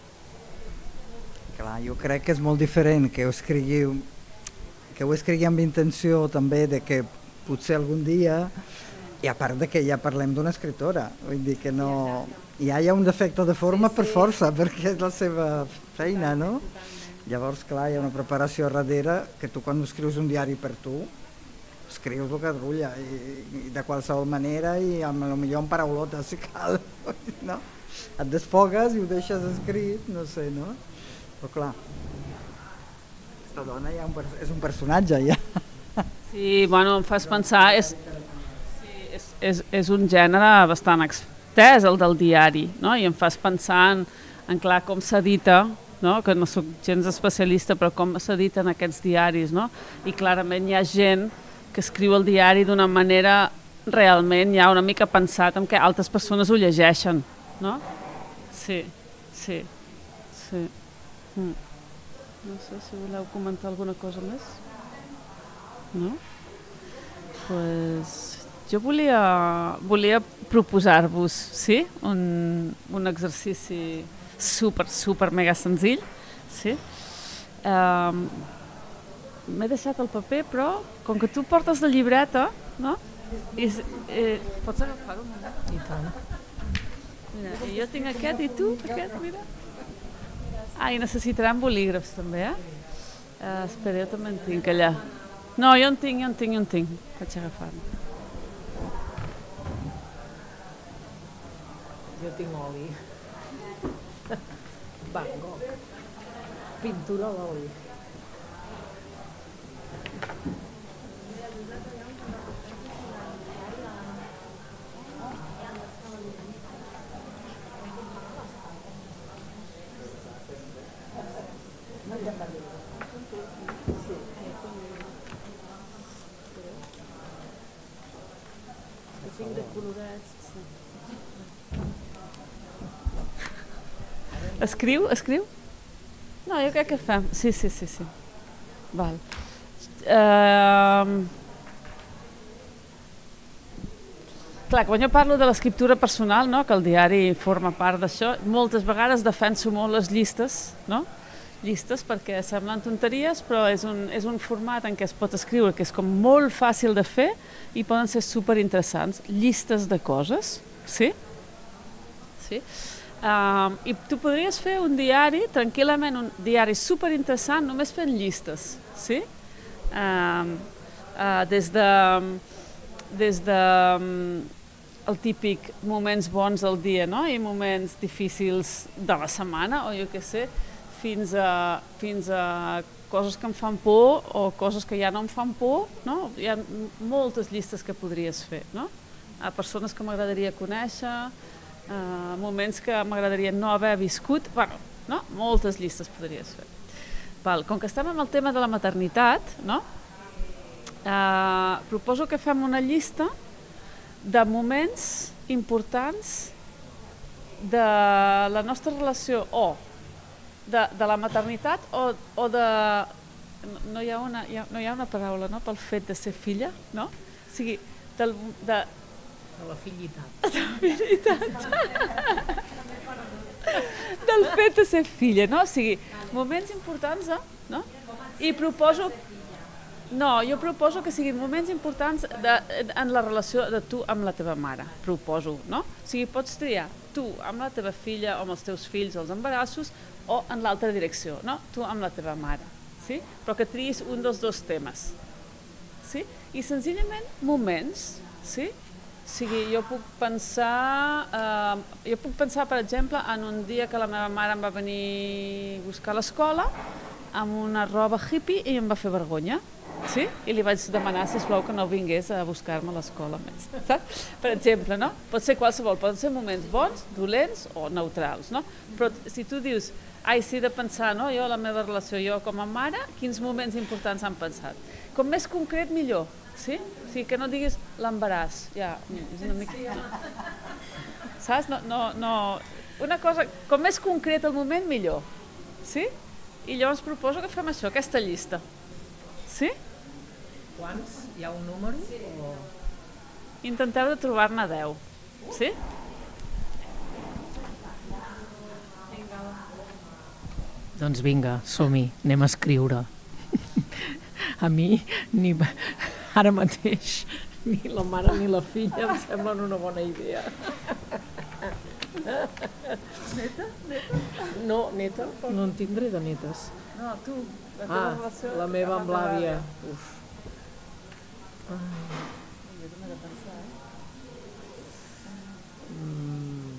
Clar, jo crec que és molt diferent que ho escrigui, que ho escrigui amb intenció també de que potser algun dia, i a part de que ja parlem d'una escriptora, vull dir que no... Ja hi ha un defecte de forma per força, perquè és la seva feina, no? Llavors, clar, hi ha una preparació darrere que tu quan escrius un diari per tu, escrius el que et rulla, i, i de qualsevol manera, i amb, potser amb paraulotes, si cal, no? Et desfogues i ho deixes escrit, no sé, no? Però clar, aquesta dona ja un, és un personatge, ja. Sí, bueno, em fas pensar, és, sí, és, és, és un gènere bastant expert, és el del diari, no? I em fas pensar en, en clar com s'edita, no? Que no soc gens especialista, però com s'editen aquests diaris, no? I clarament hi ha gent que escriu el diari d'una manera realment ja una mica pensat en què altres persones ho llegeixen, no? Sí, sí, sí. Mm. No sé si voleu comentar alguna cosa més. No? Pues... Jo volia, volia proposar-vos, sí, un, un exercici super, super mega senzill, sí. Um, M'he deixat el paper, però com que tu portes la llibreta, no? I, eh, pots agafar-ho un moment? I tant. Mira, i jo tinc aquest i tu, aquest, mira. Ah, i necessitarem bolígrafs també, eh? Uh, espera, jo també en tinc allà. No, jo en tinc, jo en tinc, jo en tinc. Vaig agafar-me. Jo tinc oli. Van Gogh. Pintura d'oli. Tinc de colorats. Escriu? Escriu? No, jo crec que fem. Sí, sí, sí, sí. Val. Uh... Clar, quan jo parlo de l'escriptura personal, no? Que el diari forma part d'això, moltes vegades defenso molt les llistes, no? Llistes perquè semblen tonteries, però és un, és un format en què es pot escriure que és com molt fàcil de fer i poden ser superinteressants. Llistes de coses, sí? Sí? Uh, I tu podries fer un diari, tranquil·lament, un diari superinteressant només fent llistes, sí? Uh, uh, des de, des de um, el típic moments bons del dia, no? I moments difícils de la setmana, o jo què sé, fins a, fins a coses que em fan por o coses que ja no em fan por, no? Hi ha moltes llistes que podries fer, no? A persones que m'agradaria conèixer, Uh, moments que m'agradaria no haver viscut, bueno, no? Moltes llistes podries fer. Val, com que estem amb el tema de la maternitat, no? Uh, proposo que fem una llista de moments importants de la nostra relació o de, de la maternitat o, o de... No, no, hi ha una, hi ha, no hi ha una paraula, no?, pel fet de ser filla, no? O sigui, del, de... De la fillitat. De la fillitat. Del fet de ser filla, no? O sigui, moments importants, eh? No? I proposo... No, jo proposo que siguin moments importants de, en la relació de tu amb la teva mare, proposo, no? O sigui, pots triar tu amb la teva filla o amb els teus fills o els embarassos o en l'altra direcció, no? Tu amb la teva mare, sí? Però que triïs un dels dos temes, sí? I senzillament moments, sí? O sigui, jo puc pensar, eh, jo puc pensar, per exemple, en un dia que la meva mare em va venir a buscar a l'escola amb una roba hippie i em va fer vergonya. Sí? I li vaig demanar, sisplau, que no vingués a buscar-me a l'escola més, saps? Per exemple, no? Pot ser qualsevol, poden ser moments bons, dolents o neutrals, no? Però si tu dius, ai, sí, de pensar, no? Jo, la meva relació, jo com a mare, quins moments importants han pensat? Com més concret, millor, sí? O sigui, que no diguis l'embaràs, ja, és una mica... Saps? No, no, no... Una cosa, com més concret el moment, millor, sí? I llavors proposo que fem això, aquesta llista. Sí? Quants? Hi ha un número? O... Intenteu de trobar-ne deu. Sí? Doncs vinga, som-hi, anem a escriure. A mi, ni ara mateix, ni la mare ni la filla em semblen una bona idea. Neta? Neta? No, neta? No en tindré de netes. No, tu. La teva Ah, relació la meva amb l'àvia. Uf. Jo també he de pensar, eh? Mm.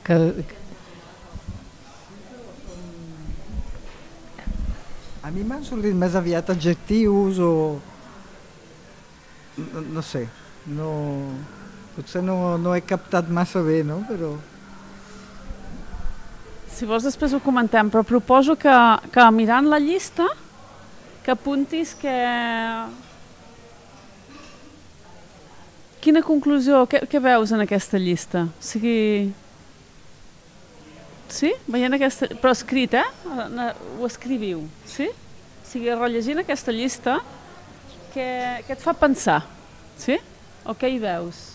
Que... A mi m'han sortit més aviat adjectius o... No, no sé, no... potser no, no he captat massa bé, no? Però... Si vols després ho comentem, però proposo que, que mirant la llista, que apuntis que... Quina conclusió, què, què veus en aquesta llista? O sigui... Sí? Veient aquesta... Però escrit, eh? Ho escriviu, sí? O sigui, rellegint aquesta llista, què, què et fa pensar? Sí? O què hi veus?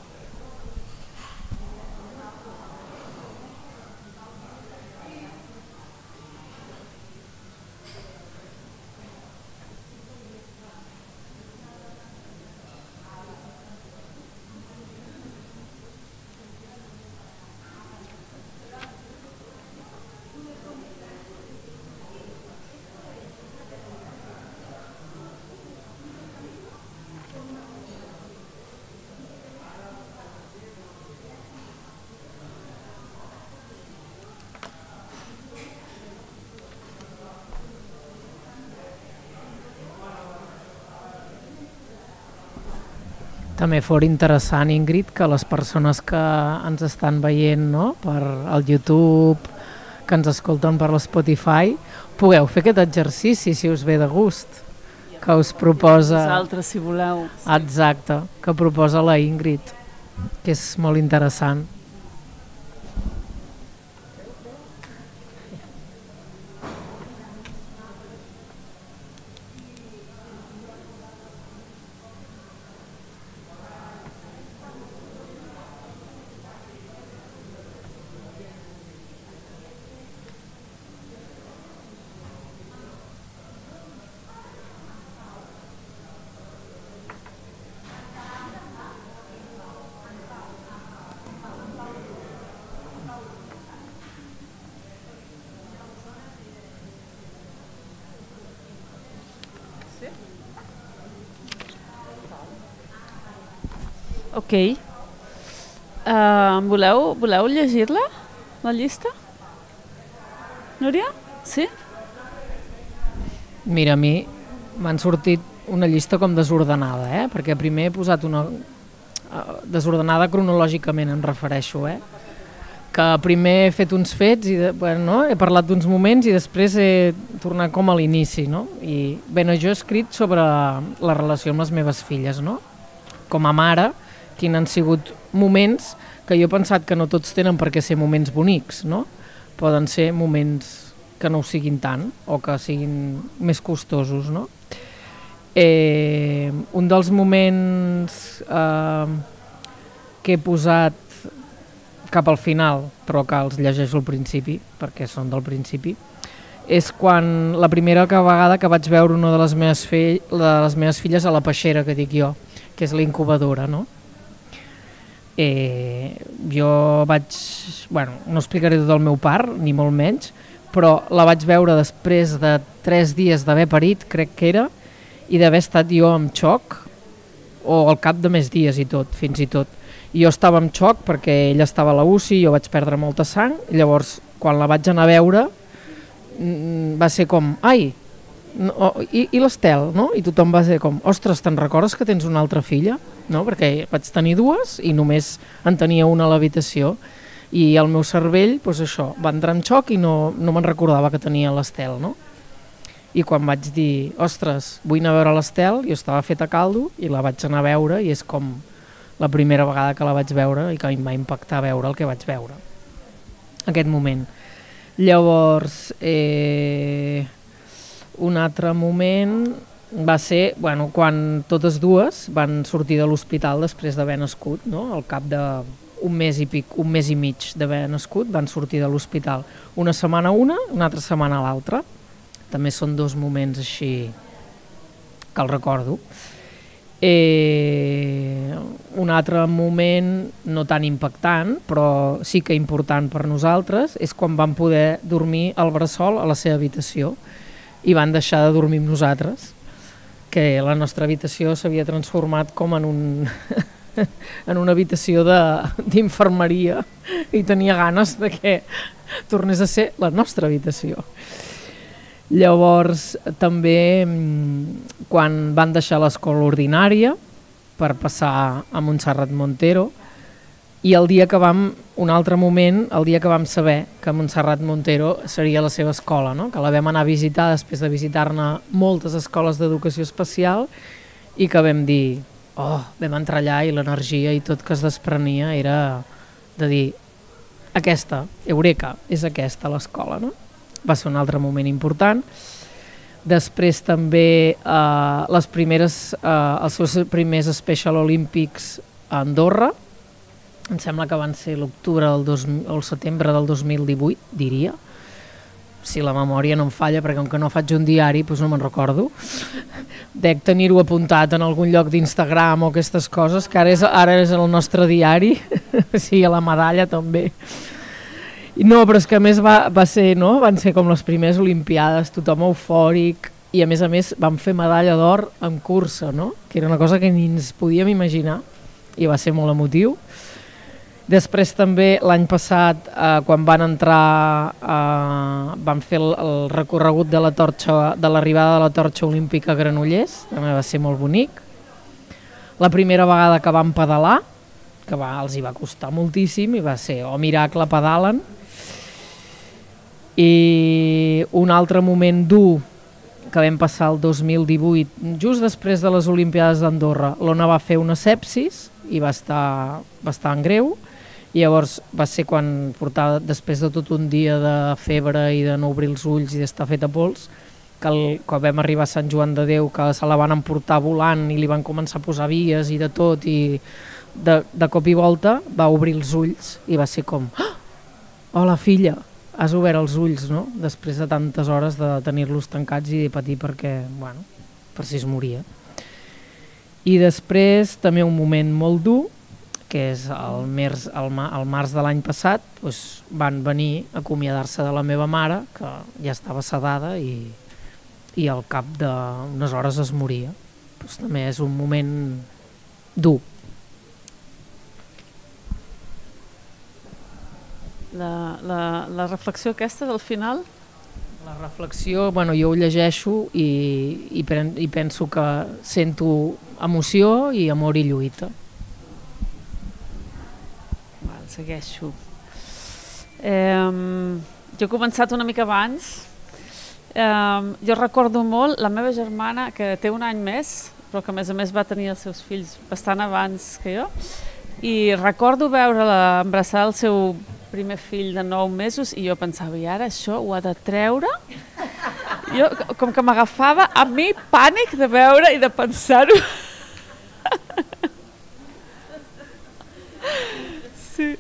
També fos interessant, Ingrid, que les persones que ens estan veient, no?, per al YouTube, que ens escolten per l'Spotify, pugueu fer aquest exercici, si us ve de gust, que us proposa... Vosaltres, si voleu. Exacte, que proposa la Ingrid, que és molt interessant. Ok. Uh, voleu, voleu llegir-la, la llista? Núria? Sí? Mira, a mi m'han sortit una llista com desordenada, eh? Perquè primer he posat una... desordenada cronològicament, em refereixo, eh? Que primer he fet uns fets, i de, bueno, no? He parlat d'uns moments i després he tornat com a l'inici, no? I bé, no, jo he escrit sobre la relació amb les meves filles, no? Com a mare, quins han sigut moments que jo he pensat que no tots tenen per què ser moments bonics, no? Poden ser moments que no ho siguin tant o que siguin més costosos, no? Eh, un dels moments eh, que he posat cap al final, però que els llegeixo al principi, perquè són del principi, és quan la primera vegada que vaig veure una de les meves, fill, de les meves filles a la peixera, que dic jo, que és la incubadora, no? Eh, jo vaig... Bueno, no explicaré tot el meu part, ni molt menys, però la vaig veure després de tres dies d'haver parit, crec que era, i d'haver estat jo en xoc, o al cap de més dies i tot, fins i tot. I jo estava en xoc perquè ella estava a la U C I, jo vaig perdre molta sang, i llavors, quan la vaig anar a veure, va ser com, ai, no, i, i l'Estel, no? I tothom va ser com, ostres, te'n recordes que tens una altra filla? No? Perquè vaig tenir dues i només en tenia una a l'habitació, i el meu cervell, doncs això, va entrar en xoc i no, no me'n recordava que tenia l'Estel, no? I quan vaig dir, ostres, vull anar a veure l'Estel, jo estava feta a caldo i la vaig anar a veure, i és com la primera vegada que la vaig veure i que em va impactar veure el que vaig veure. Aquest moment. Llavors, eh, un altre moment va ser, bueno, quan totes dues van sortir de l'hospital després d'haver nascut, no? Al cap d'un mes i pic, un mes i mig d'haver nascut, van sortir de l'hospital. Una setmana una, una altra setmana l'altra. També són dos moments així que el recordo. Eh, un altre moment no tan impactant, però sí que important per nosaltres, és quan vam poder dormir al bressol a la seva habitació i van deixar de dormir amb nosaltres, que la nostra habitació s'havia transformat com en un en una habitació d'infermeria i tenia ganes de que tornés a ser la nostra habitació. Llavors, també, quan van deixar l'escola ordinària per passar a Montserrat Montero, i el dia que vam, un altre moment, el dia que vam saber que Montserrat Montero seria la seva escola, no? Que la vam anar a visitar després de visitar-ne moltes escoles d'educació especial i que vam dir, oh, vam entrar allà i l'energia i tot que es desprenia era de dir, aquesta, Eureka, és aquesta l'escola, no? Va ser un altre moment important. Després també eh, les primeres, eh, els seus primers Special Olímpics a Andorra, em sembla que van ser l'octubre del dos, o el setembre del dos mil divuit, diria, si la memòria no em falla, perquè com que no faig un diari, doncs no me'n recordo. Dec tenir-ho apuntat en algun lloc d'Instagram o aquestes coses, que ara és, ara és el nostre diari, sí, a la medalla també. No, però és que a més va, va ser, no? Van ser com les primeres olimpiades, tothom eufòric, i a més a més van fer medalla d'or en cursa, no? Que era una cosa que ni ens podíem imaginar, i va ser molt emotiu. Després també l'any passat, eh, quan van entrar, eh, van fer el, el recorregut de la torxa, de l'arribada de la torxa olímpica a Granollers, també va ser molt bonic. La primera vegada que van pedalar, que va, els hi va costar moltíssim, i va ser, oh miracle, pedalen. I un altre moment dur que vam passar el dos mil divuit, just després de les Olimpiades d'Andorra, l'Ona va fer una sepsis i va estar bastant greu, i llavors va ser quan portava, després de tot un dia de febre i de no obrir els ulls i d'estar fet a pols, que el, quan vam arribar a Sant Joan de Déu, que se la van emportar volant i li van començar a posar vies i de tot, i de, de cop i volta va obrir els ulls i va ser com, oh, hola filla, has obert els ulls, no? Després de tantes hores de tenir-los tancats i de patir perquè, bueno, per si es moria. I després també un moment molt dur, que és el, mers, el, el març de l'any passat, doncs van venir a acomiadar-se de la meva mare, que ja estava sedada i, i al cap d'unes hores es moria. Doncs també és un moment dur. La, la, la reflexió aquesta del final? La reflexió, bueno, jo ho llegeixo i, i, pen, i penso que sento emoció i amor i lluita. Segueixo. Eh, jo he començat una mica abans. Eh, jo recordo molt la meva germana, que té un any més, però que a més a més va tenir els seus fills bastant abans que jo, i recordo veure-la embarassar el seu primer fill de nou mesos i jo pensava, i ara això ho ha de treure? Jo, com que m'agafava a mi pànic de veure i de pensar-ho. Sí.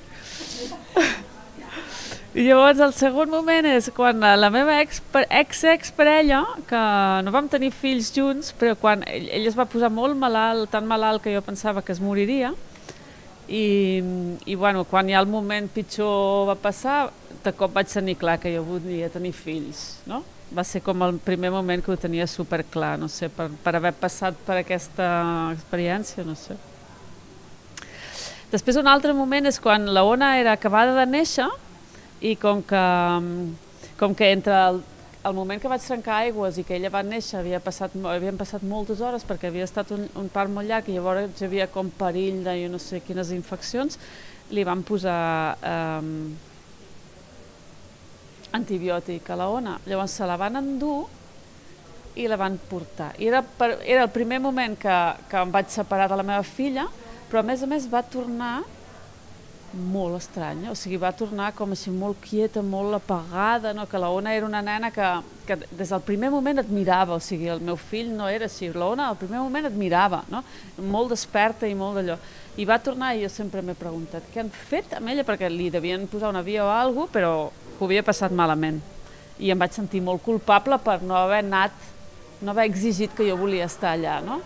I llavors el segon moment és quan la meva ex-ex-parella, que no vam tenir fills junts, però quan ell, ell es va posar molt malalt, tan malalt que jo pensava que es moriria, i, i bueno, quan ja el moment pitjor va passar, de cop vaig tenir clar que jo volia tenir fills, no? Va ser com el primer moment que ho tenia superclar, no sé, per, per haver passat per aquesta experiència, no sé. Després un altre moment és quan la Ona era acabada de néixer, i com que, com que entre el, el moment que vaig trencar aigües i que ella va néixer havia passat, havien passat moltes hores perquè havia estat un, un part molt llarg i llavors hi havia com perill de jo no sé quines infeccions, li van posar eh, antibiòtic a la Ona. Llavors se la van endur i la van portar. I era, per, era el primer moment que, que em vaig separar de la meva filla, però a més a més va tornar molt estranya, o sigui, va tornar com així molt quieta, molt apagada, no? Que la Ona era una nena que, que des del primer moment et mirava, o sigui, el meu fill no era així, la Ona al primer moment et mirava, no? Molt desperta i molt d'allò. I va tornar i jo sempre m'he preguntat què han fet amb ella, perquè li devien posar una via o alguna cosa, però ho havia passat malament. I em vaig sentir molt culpable per no haver anat, no haver exigit que jo volia estar allà, no?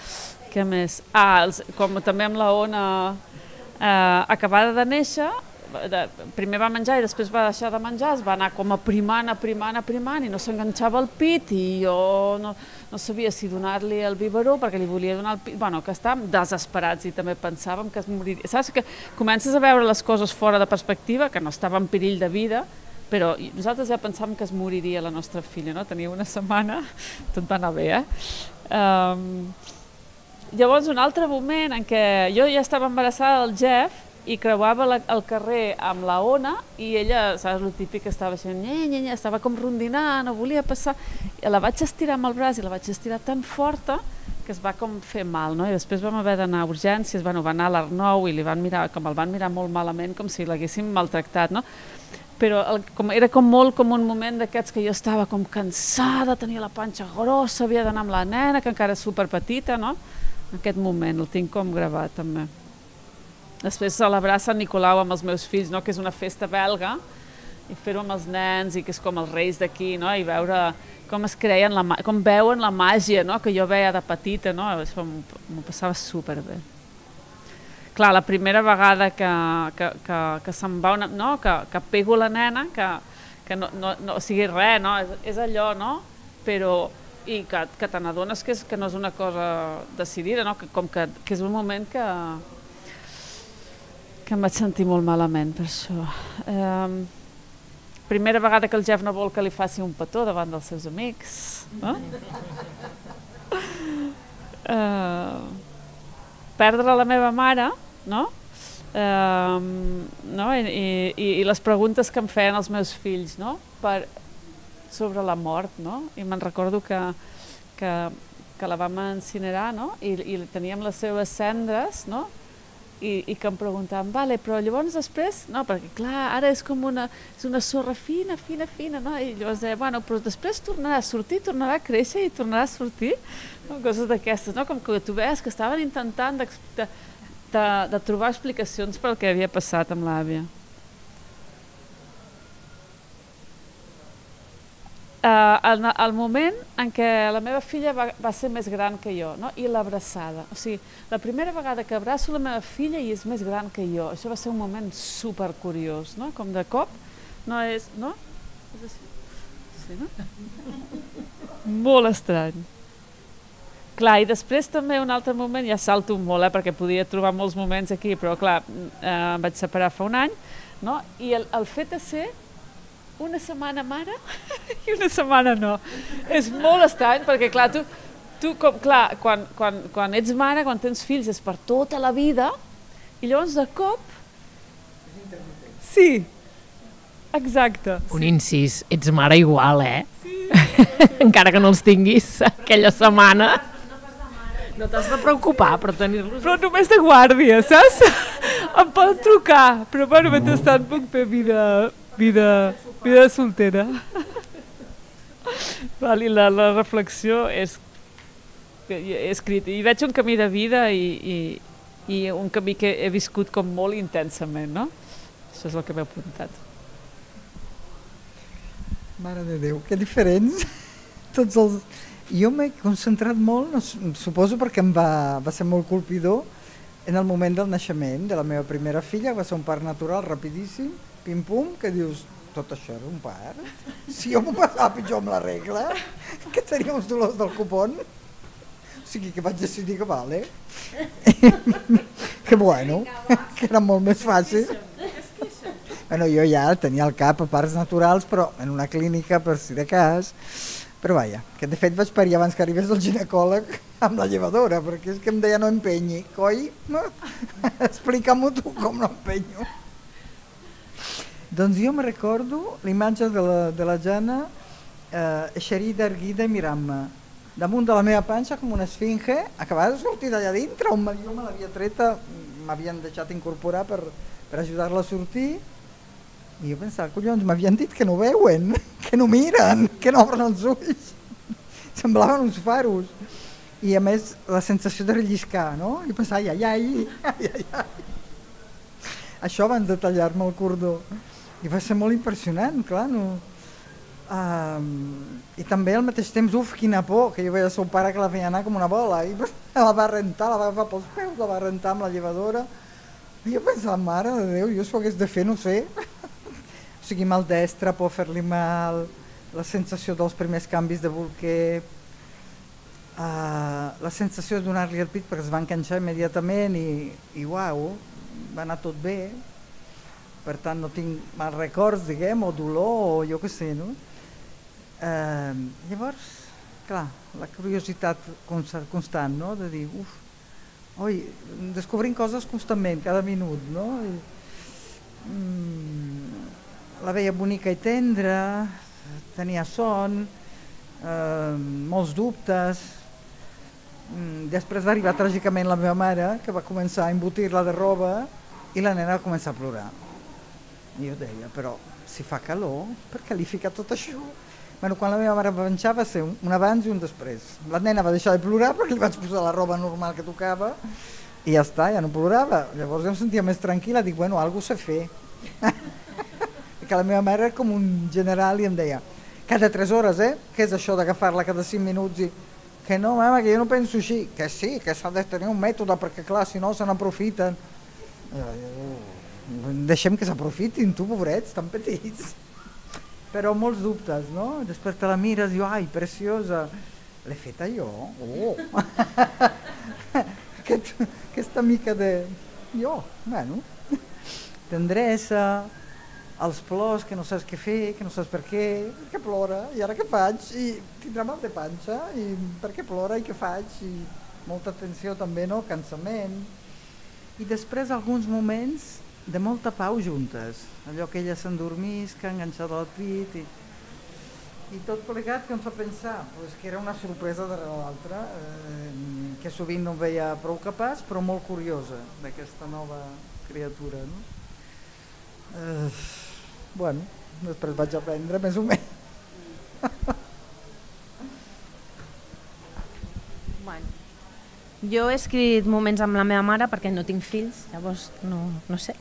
Què més? Ah, els, com també amb la Ona eh, acabada de néixer, de, primer va menjar i després va deixar de menjar, es va anar com aprimant, aprimant, aprimant i no s'enganxava el pit i jo no, no sabia si donar-li el biberó perquè li volia donar el pit, bueno, que estàvem desesperats i també pensàvem que es moriria. Saps que comences a veure les coses fora de perspectiva, que no estava en perill de vida, però nosaltres ja pensàvem que es moriria la nostra filla, no? Tenia una setmana, tot va anar bé, eh? Um, llavors, un altre moment en què jo ja estava embarassada del Jeff i creuava la, el carrer amb la Ona i ella, saps, el típic, estava així, nye, nye, nye, estava com rondinant, no volia passar, i la vaig estirar amb el braç i la vaig estirar tan forta que es va com fer mal, no? I després vam haver d'anar a urgències, bueno, va anar a l'Arnau i li van mirar, com el van mirar molt malament, com si l'haguéssim maltractat, no? Però el, com, era com molt com un moment d'aquests que jo estava com cansada, tenia la panxa grossa, havia d'anar amb la nena, que encara és superpetita, no? Aquest moment el tinc com gravat també. Després celebrar Sant Nicolau amb els meus fills, no? Que és una festa belga, i fer-ho amb els nens, i que és com els reis d'aquí, no? I veure com es creien, la, com veuen la màgia, no? Que jo veia de petita, no? M'ho passava superbé. Clar, la primera vegada que, que, que, que se'n va una, no? que, que pego la nena, que, que no, no, no o sigui res, no? És, és allò, no? Però, i que, que te n'adones que, és, que no és una cosa decidida, no? Que, com que, que és un moment que, que em vaig sentir molt malament per això. Um, primera vegada que el Jeff no vol que li faci un petó davant dels seus amics. No? Uh, perdre la meva mare, no? Um, no? I, i, i les preguntes que em feien els meus fills, no? Per, sobre la mort, no? I me'n recordo que, que, que la vam incinerar, no? I, i teníem les seves cendres, no? I, i que em preguntaven, vale, però llavors després, no, perquè clar, ara és com una, és una sorra fina, fina, fina, no? I llavors deia, bueno, però després tornarà a sortir, tornarà a créixer i tornarà a sortir, no? Coses d'aquestes, no? Com que tu veies que estaven intentant de, de, de, de trobar explicacions per al que havia passat amb l'àvia. Uh, el, el moment en què la meva filla va, va ser més gran que jo, no? I l'abraçada. O sigui, la primera vegada que abraço la meva filla i és més gran que jo. Això va ser un moment super curiós, no? Com de cop, no és... no? És així? Sí, no? Molt estrany. Clar, i després també un altre moment, ja salto molt, eh, perquè podia trobar molts moments aquí, però clar, eh, em vaig separar fa un any, no? I el, el fet de ser una setmana mare i una setmana no. És molt estrany perquè, clar, tu, tu com, clar, quan, quan, quan ets mare, quan tens fills, és per tota la vida i llavors de cop... Sí, exacte. Un incís, ets mare igual, eh? Sí. Encara que no els tinguis aquella setmana. No t'has de preocupar per tenir-los... Però només de guàrdia, saps? Em poden trucar, però bueno, mentrestant puc fer vida... Vida, vida soltera. Val, i la, la reflexió és que he escrit, i veig un camí de vida i, i, i un camí que he viscut com molt intensament, no? Això és el que m'he apuntat. Mare de Déu, que diferents. Tots els... Jo m'he concentrat molt, no, suposo perquè em va, va ser molt colpidor en el moment del naixement de la meva primera filla, va ser un part natural rapidíssim, pim-pum, que dius, tot això és un part? Si jo m'ho passava pitjor amb la regla, que tenia uns dolors del copon, o sigui que vaig decidir que vale, que bueno, que era molt més fàcil. Bueno, jo ja tenia el cap a parts naturals, però en una clínica, per si de cas, però vaja, que de fet vaig parir abans que arribés el ginecòleg amb la llevadora, perquè és que em deia no empenyi, coi, explica-m'ho tu com no empenyo. Doncs jo me recordo l'imatge de, la, de la Jana eh, eixerida, erguida i mirant-me damunt de la meva panxa com una esfinge, acabava de sortir d'allà dintre, on jo me l'havia treta, m'havien deixat incorporar per, per ajudar-la a sortir, i jo pensava, collons, m'havien dit que no veuen, que no miren, que no obren els ulls, semblaven uns faros, i a més la sensació de relliscar, no? I pensava, ai, ai, ai, ai, ai, ai. Això abans de tallar-me el cordó. I va ser molt impressionant, clar, no? Um, I també al mateix temps, uf, quina por, que jo veia el seu pare que la feia anar com una bola, i la va rentar, la va agafar pels peus, la va rentar amb la llevadora, I jo pensava, mare de Déu, jo s'ho hagués de fer, no sé. O sigui, maldestre, por fer-li mal, la sensació dels primers canvis de bolquer, uh, la sensació de donar-li el pit perquè es va enganxar immediatament i, i uau, va anar tot bé. Per tant, no tinc mal records, diguem, o dolor, o jo què sé, no? Eh, llavors, clar, la curiositat constant, no? De dir, uf, oi, descobrint coses constantment, cada minut, no? I, mm, la veia bonica i tendra, tenia son, eh, molts dubtes. Mm, després va arribar tràgicament la meva mare, que va començar a embotir-la de roba i la nena va començar a plorar. I jo deia, però si fa calor, per què li fica tot això? Bueno, quan la meva mare va penjar va ser un, un abans i un després. La nena va deixar de plorar perquè li vaig posar la roba normal que tocava i ja està, ja no plorava. Llavors jo em sentia més tranquil·la, dic, bueno, alguna cosa sé fer. I que la meva mare era com un general i em deia, cada tres hores, eh? Què és això d'agafar-la cada cinc minuts i... Que no, mama, que jo no penso així. Que sí, que s'ha de tenir un mètode perquè, clar, si no se n'aprofiten. Deixem que s'aprofitin, tu, pobrets, tan petits. Però molts dubtes, no? Després te la mires i dius, ai, preciosa. L'he feta jo? Oh! Aquest, aquesta mica de... Jo, bueno, tendresa, els plors, que no saps què fer, que no saps per què, que plora, i ara què faig? I tindrà mal de panxa, i per què plora i què faig? I molta tensió també, no? Cansament. I després alguns moments de molta pau juntes, allò que ella s'endormisca, enganxada al pit, i, i tot plegat que em fa pensar pues, que era una sorpresa darrere l'altra, eh, que sovint no em veia prou capaç, però molt curiosa d'aquesta nova criatura. No? Eh, bueno, després vaig aprendre més o menys. Bueno. Jo he escrit moments amb la meva mare perquè no tinc fills, llavors no, no sé.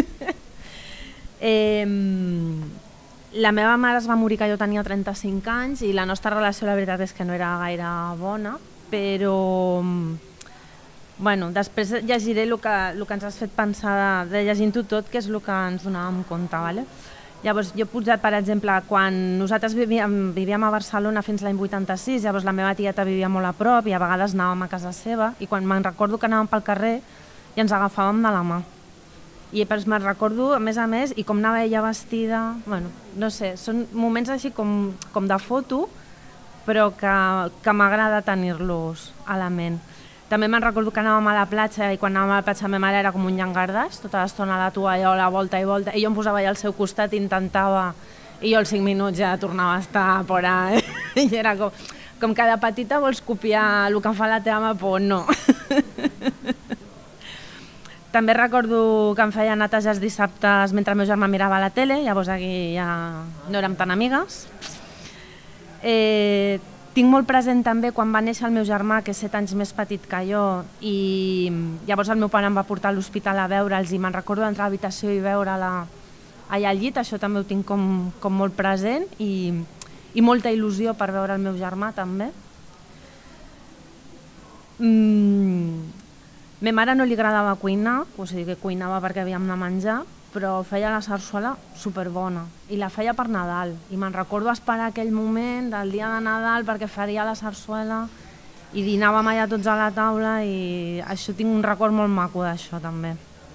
eh, la meva mare es va morir que jo tenia trenta-cinc anys i la nostra relació la veritat és que no era gaire bona, però bueno, després llegiré el que, el que ens has fet pensar de, de llegint-ho tot, que és el que ens donàvem compte. Vale? Llavors, jo he posat, per exemple, quan nosaltres vivíem, vivíem a Barcelona fins l'any vuitanta-sis, llavors la meva tieta vivia molt a prop i a vegades anàvem a casa seva i quan me'n recordo que anàvem pel carrer i ens agafàvem de la mà. I me'n recordo, a més a més, i com anava ella vestida, bueno, no sé, són moments així com, com de foto, però que, que m'agrada tenir-los a la ment. També me'n recordo que anàvem a la platja i quan anàvem a la platja la meva mare era com un llangardaix, tota l'estona a la tovallola, volta i volta, i jo em posava allà al seu costat i intentava, i jo als cinc minuts ja tornava a estar por ahí, i era com, com que de petita vols copiar el que fa la teva mare, però no. També recordo que em feia netejar els dissabtes mentre el meu germà mirava la tele, llavors aquí ja no érem tan amigues. Eh, Tinc molt present també quan va néixer el meu germà, que és set anys més petit que jo, i llavors el meu pare em va portar a l'hospital a veure'ls i me'n recordo d'entrar a l'habitació i veure-la allà al llit, això també ho tinc com, com molt present i, i molta il·lusió per veure el meu germà també. Mm, ma mare no li agradava cuinar, o sigui que cuinava perquè havíem de menjar, però feia la sarsuela superbona i la feia per Nadal i me'n recordo esperar aquell moment del dia de Nadal perquè faria la sarsuela i dinàvem allà tots a la taula i això tinc un record molt maco d'això també.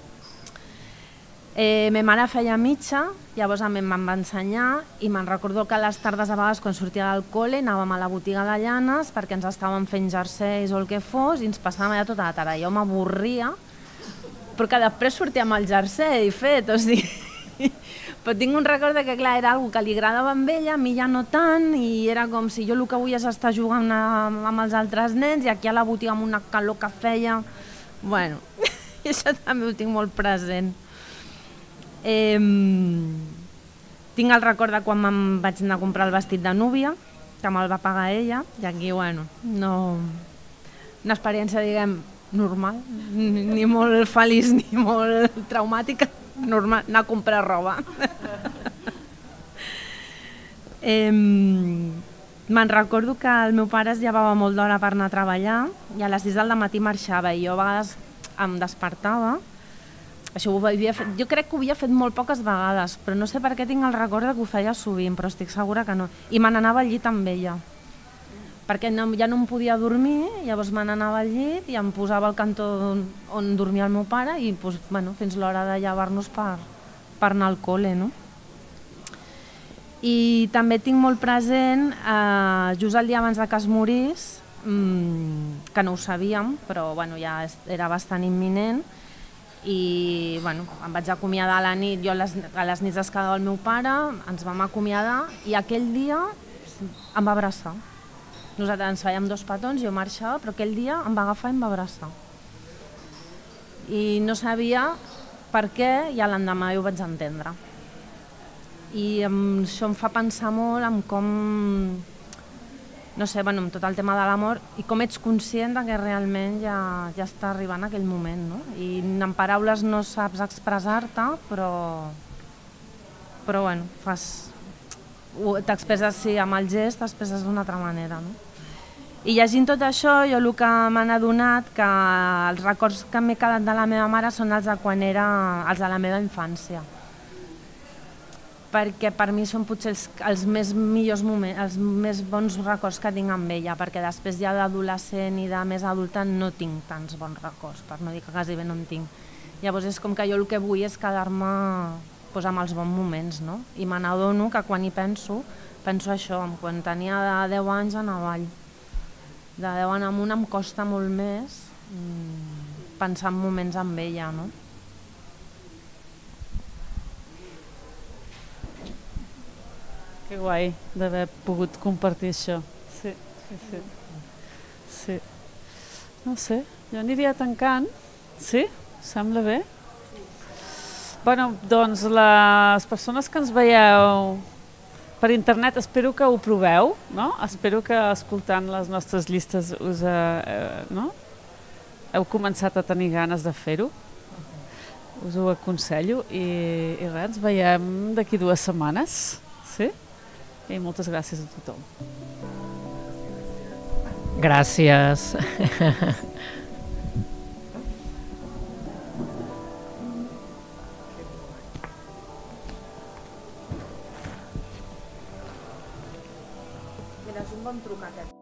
Eh, ma mare feia mitja, llavors a mi me'n va ensenyar i me'n recordo que a les tardes a vegades quan sortia del col·le anàvem a la botiga de llanes perquè ens estàvem fent jerseis o el que fos i ens passàvem allà tota la tarda. Jo m'avorria però que després sortia amb el jersei fet, o sigui... Però tinc un record que, clar, era algo que li agradava amb ella, a mi ja no tant, i era com si jo el que vull és estar jugant amb els altres nens i aquí a la botiga amb una calor que feia... Bueno, i això també ho tinc molt present. Eh, tinc el record de quan me'n vaig anar a comprar el vestit de núvia, que me'l va pagar ella, i aquí, bueno, no... Una experiència, diguem, normal, ni molt feliç ni molt traumàtica, normal, anar a comprar roba. eh, me'n recordo que el meu pare es llevava molt d'hora per anar a treballar i a les sis del matí marxava i jo a vegades em despertava això ho havia fet, jo crec que ho havia fet molt poques vegades, però no sé per què tinc el record que ho feia sovint, però estic segura que no. I me n'anava al llit amb ella, perquè no, ja no em podia dormir, llavors me n'anava al llit i em posava al cantó on, on dormia el meu pare i doncs, bueno, fins l'hora de llevar-nos per, per anar al col·le, no? I també tinc molt present, eh, just el dia abans de que es morís, mmm, que no ho sabíem, però bueno, ja era bastant imminent, i bueno, em vaig acomiadar a la nit, jo a les, a les nits es quedava el meu pare, ens vam acomiadar i aquell dia em va abraçar. Nosaltres ens fèiem dos petons, jo marxava, però aquell dia em va agafar i em va abraçar. I no sabia per què i a l'endemà ho vaig entendre. I això em fa pensar molt en com, no sé, bueno, amb tot el tema de l'amor i com ets conscient que realment ja, ja està arribant aquell moment, no? I en paraules no saps expressar-te, però, però bueno, fas, t'expresses sí, amb el gest, t'expresses d'una altra manera, no? I llegint tot això, jo el que m'han adonat que els records que m'he quedat de la meva mare són els de quan era, els de la meva infància. Perquè per mi són potser els, els més millors moments, els més bons records que tinc amb ella, perquè després ja d'adolescent i de més adulta no tinc tants bons records, per no dir que quasi bé no en tinc. Llavors és com que jo el que vull és quedar-me doncs, amb els bons moments, no? I me n'adono que quan hi penso, penso això, quan tenia de deu anys en avall. De deu anys amunt em costa molt més mmm, pensar en moments amb ella, no? Que guai d'haver pogut compartir això. Sí, sí, sí. Sí. No sé, jo aniria tancant. Sí? Sembla bé? Bueno, doncs les persones que ens veieu per internet espero que ho proveu, no? Espero que escoltant les nostres llistes us eh, no? heu començat a tenir ganes de fer-ho. Us ho aconsello i, i res, ens veiem d'aquí dues setmanes. Sí? I moltes gràcies a tothom. Gràcies. Mira, és un bon truc aquest.